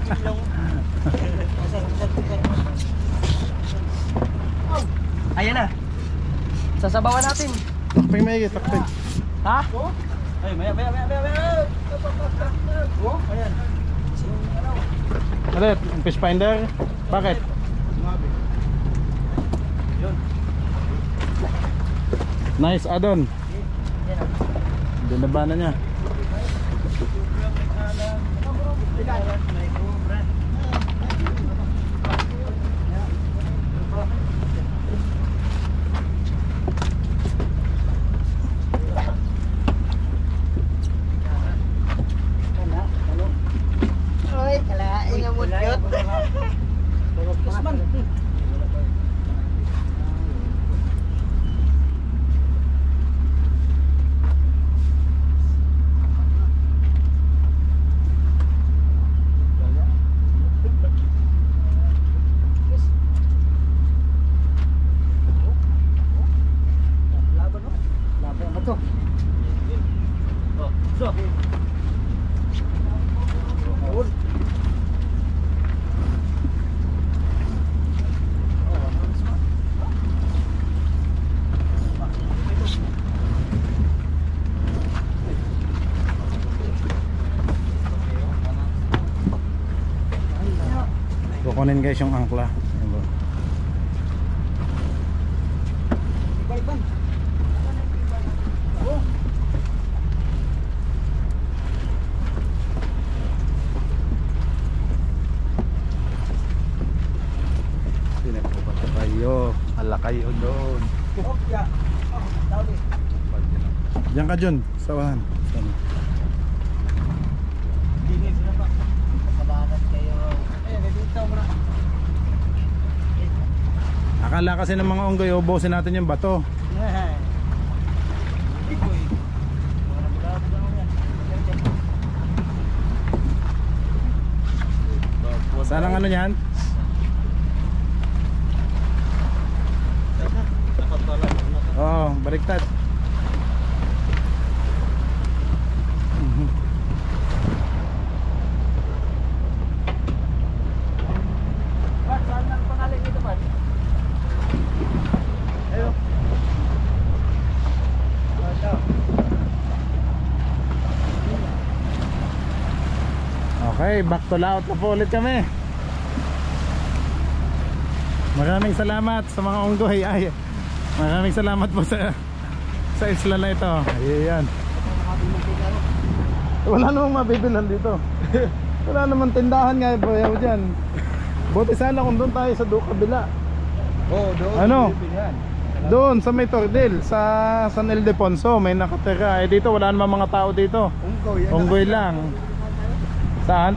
ayan na. Sasabawan natin. Takping maigi, takping. Ha? Ay, maya, maya, maya, maya, maya. Oh, ayan. Alit, yung fish finder. Bakit? Nice add-on. Dinaba na niya. Oy, kalain ang mutyot. Laban no? Laban ba to? Oh, so. kukunin guys yung angkla. Ayan po. Balikan. Oh. Pinagpupat na kayo. Ala kayo doon. Oh, ya. Oh, dali. Diyan ka Jun, sawahan. Sana. Dinis na pa. Kasalanan kayo. Ayun, dito mo na. Akala kasi ng mga unggoy, ubusin natin yung bato. Saan ang ano yan? Oo, baliktad. Mhm. Pat, saan ang pangalan nito, Pat? Ayun. Okay, back to laot na po ulit kami. Maraming salamat sa mga unggoy. Ay, maraming salamat po sa sa isla na ito. Ayan. Wala namang mabibilan dito. Wala namang tindahan nga po yaw dyan. Buti sana kung doon tayo sa do kabila. Oh, doon. Ano? Pilihan. Doon sa may Tordil, sa San Ildefonso may nakatira. Eh dito wala namang mga tao dito. Unggoy. yan Unggoy lang. Saan?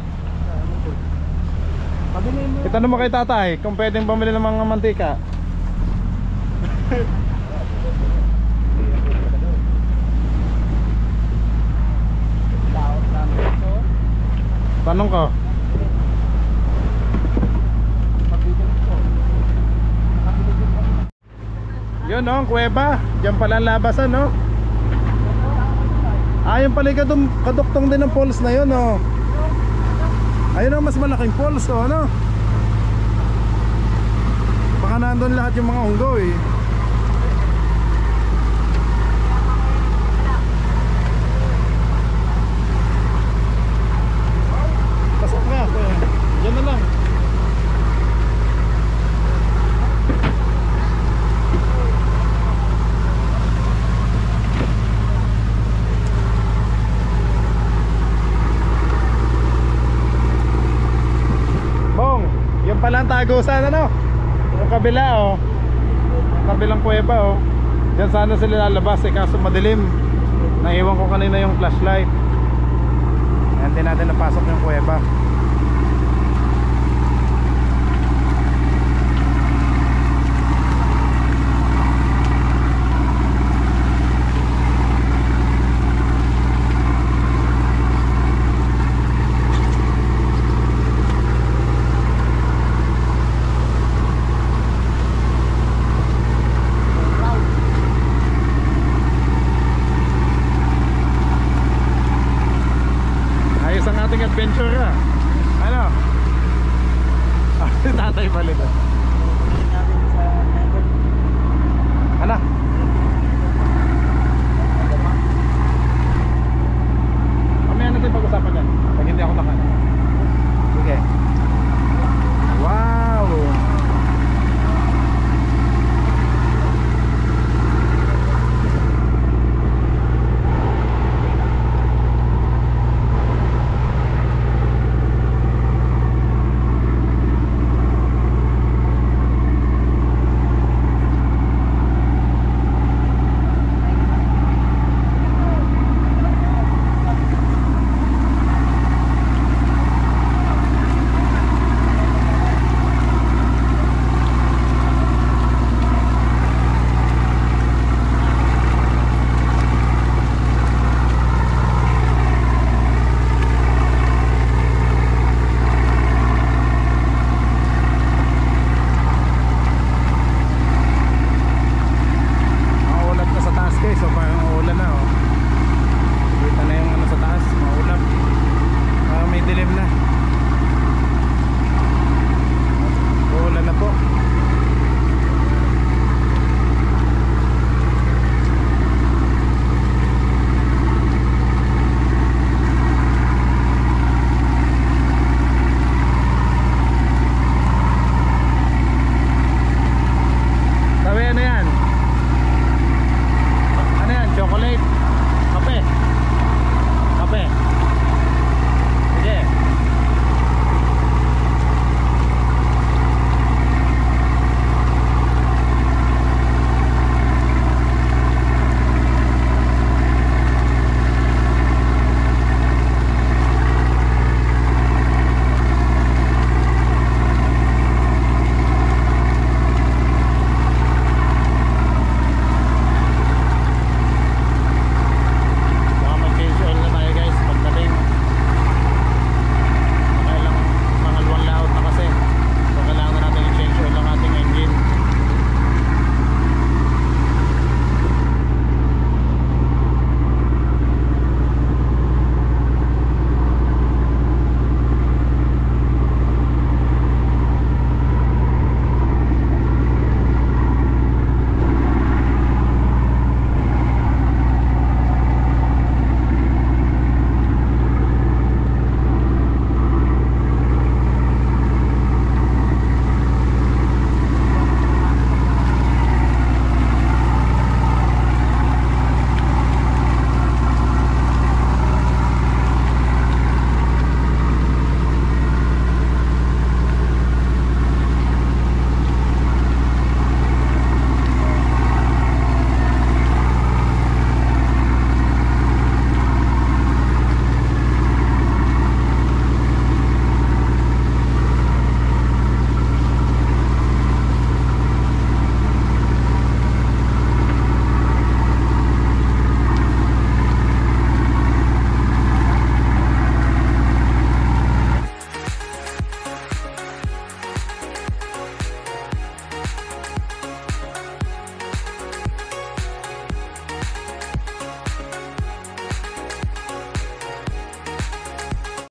Pabili mo. Itanong mo kay tatay kung pwedeng bumili ng mga mantika. Laot lang ito. Tanong ko. Pabili ko. Nakabili din kami. Yun no, ang kuweba. Diyan pala ang labasan no. Ah, yung pala yung kadum- kaduktong din ng falls na yun no. Ayun ang mas malaking falls oh, ano. Baka nandun lahat yung mga unggoy. Pasok nga, eh. Yan na lang. Bong, yung pala ang tagusan ano? Yung kabila oh. Yung kabilang kuweba oh. Diyan sana sila lalabas eh kaso madilim. Naiwan ko kanina yung flashlight. Ayan din natin napasok yung kuweba. Ayos ang ating adventure ah. Ano? Ah, si tatay pala ito. Ano? Mamaya natin pag-usapan yan.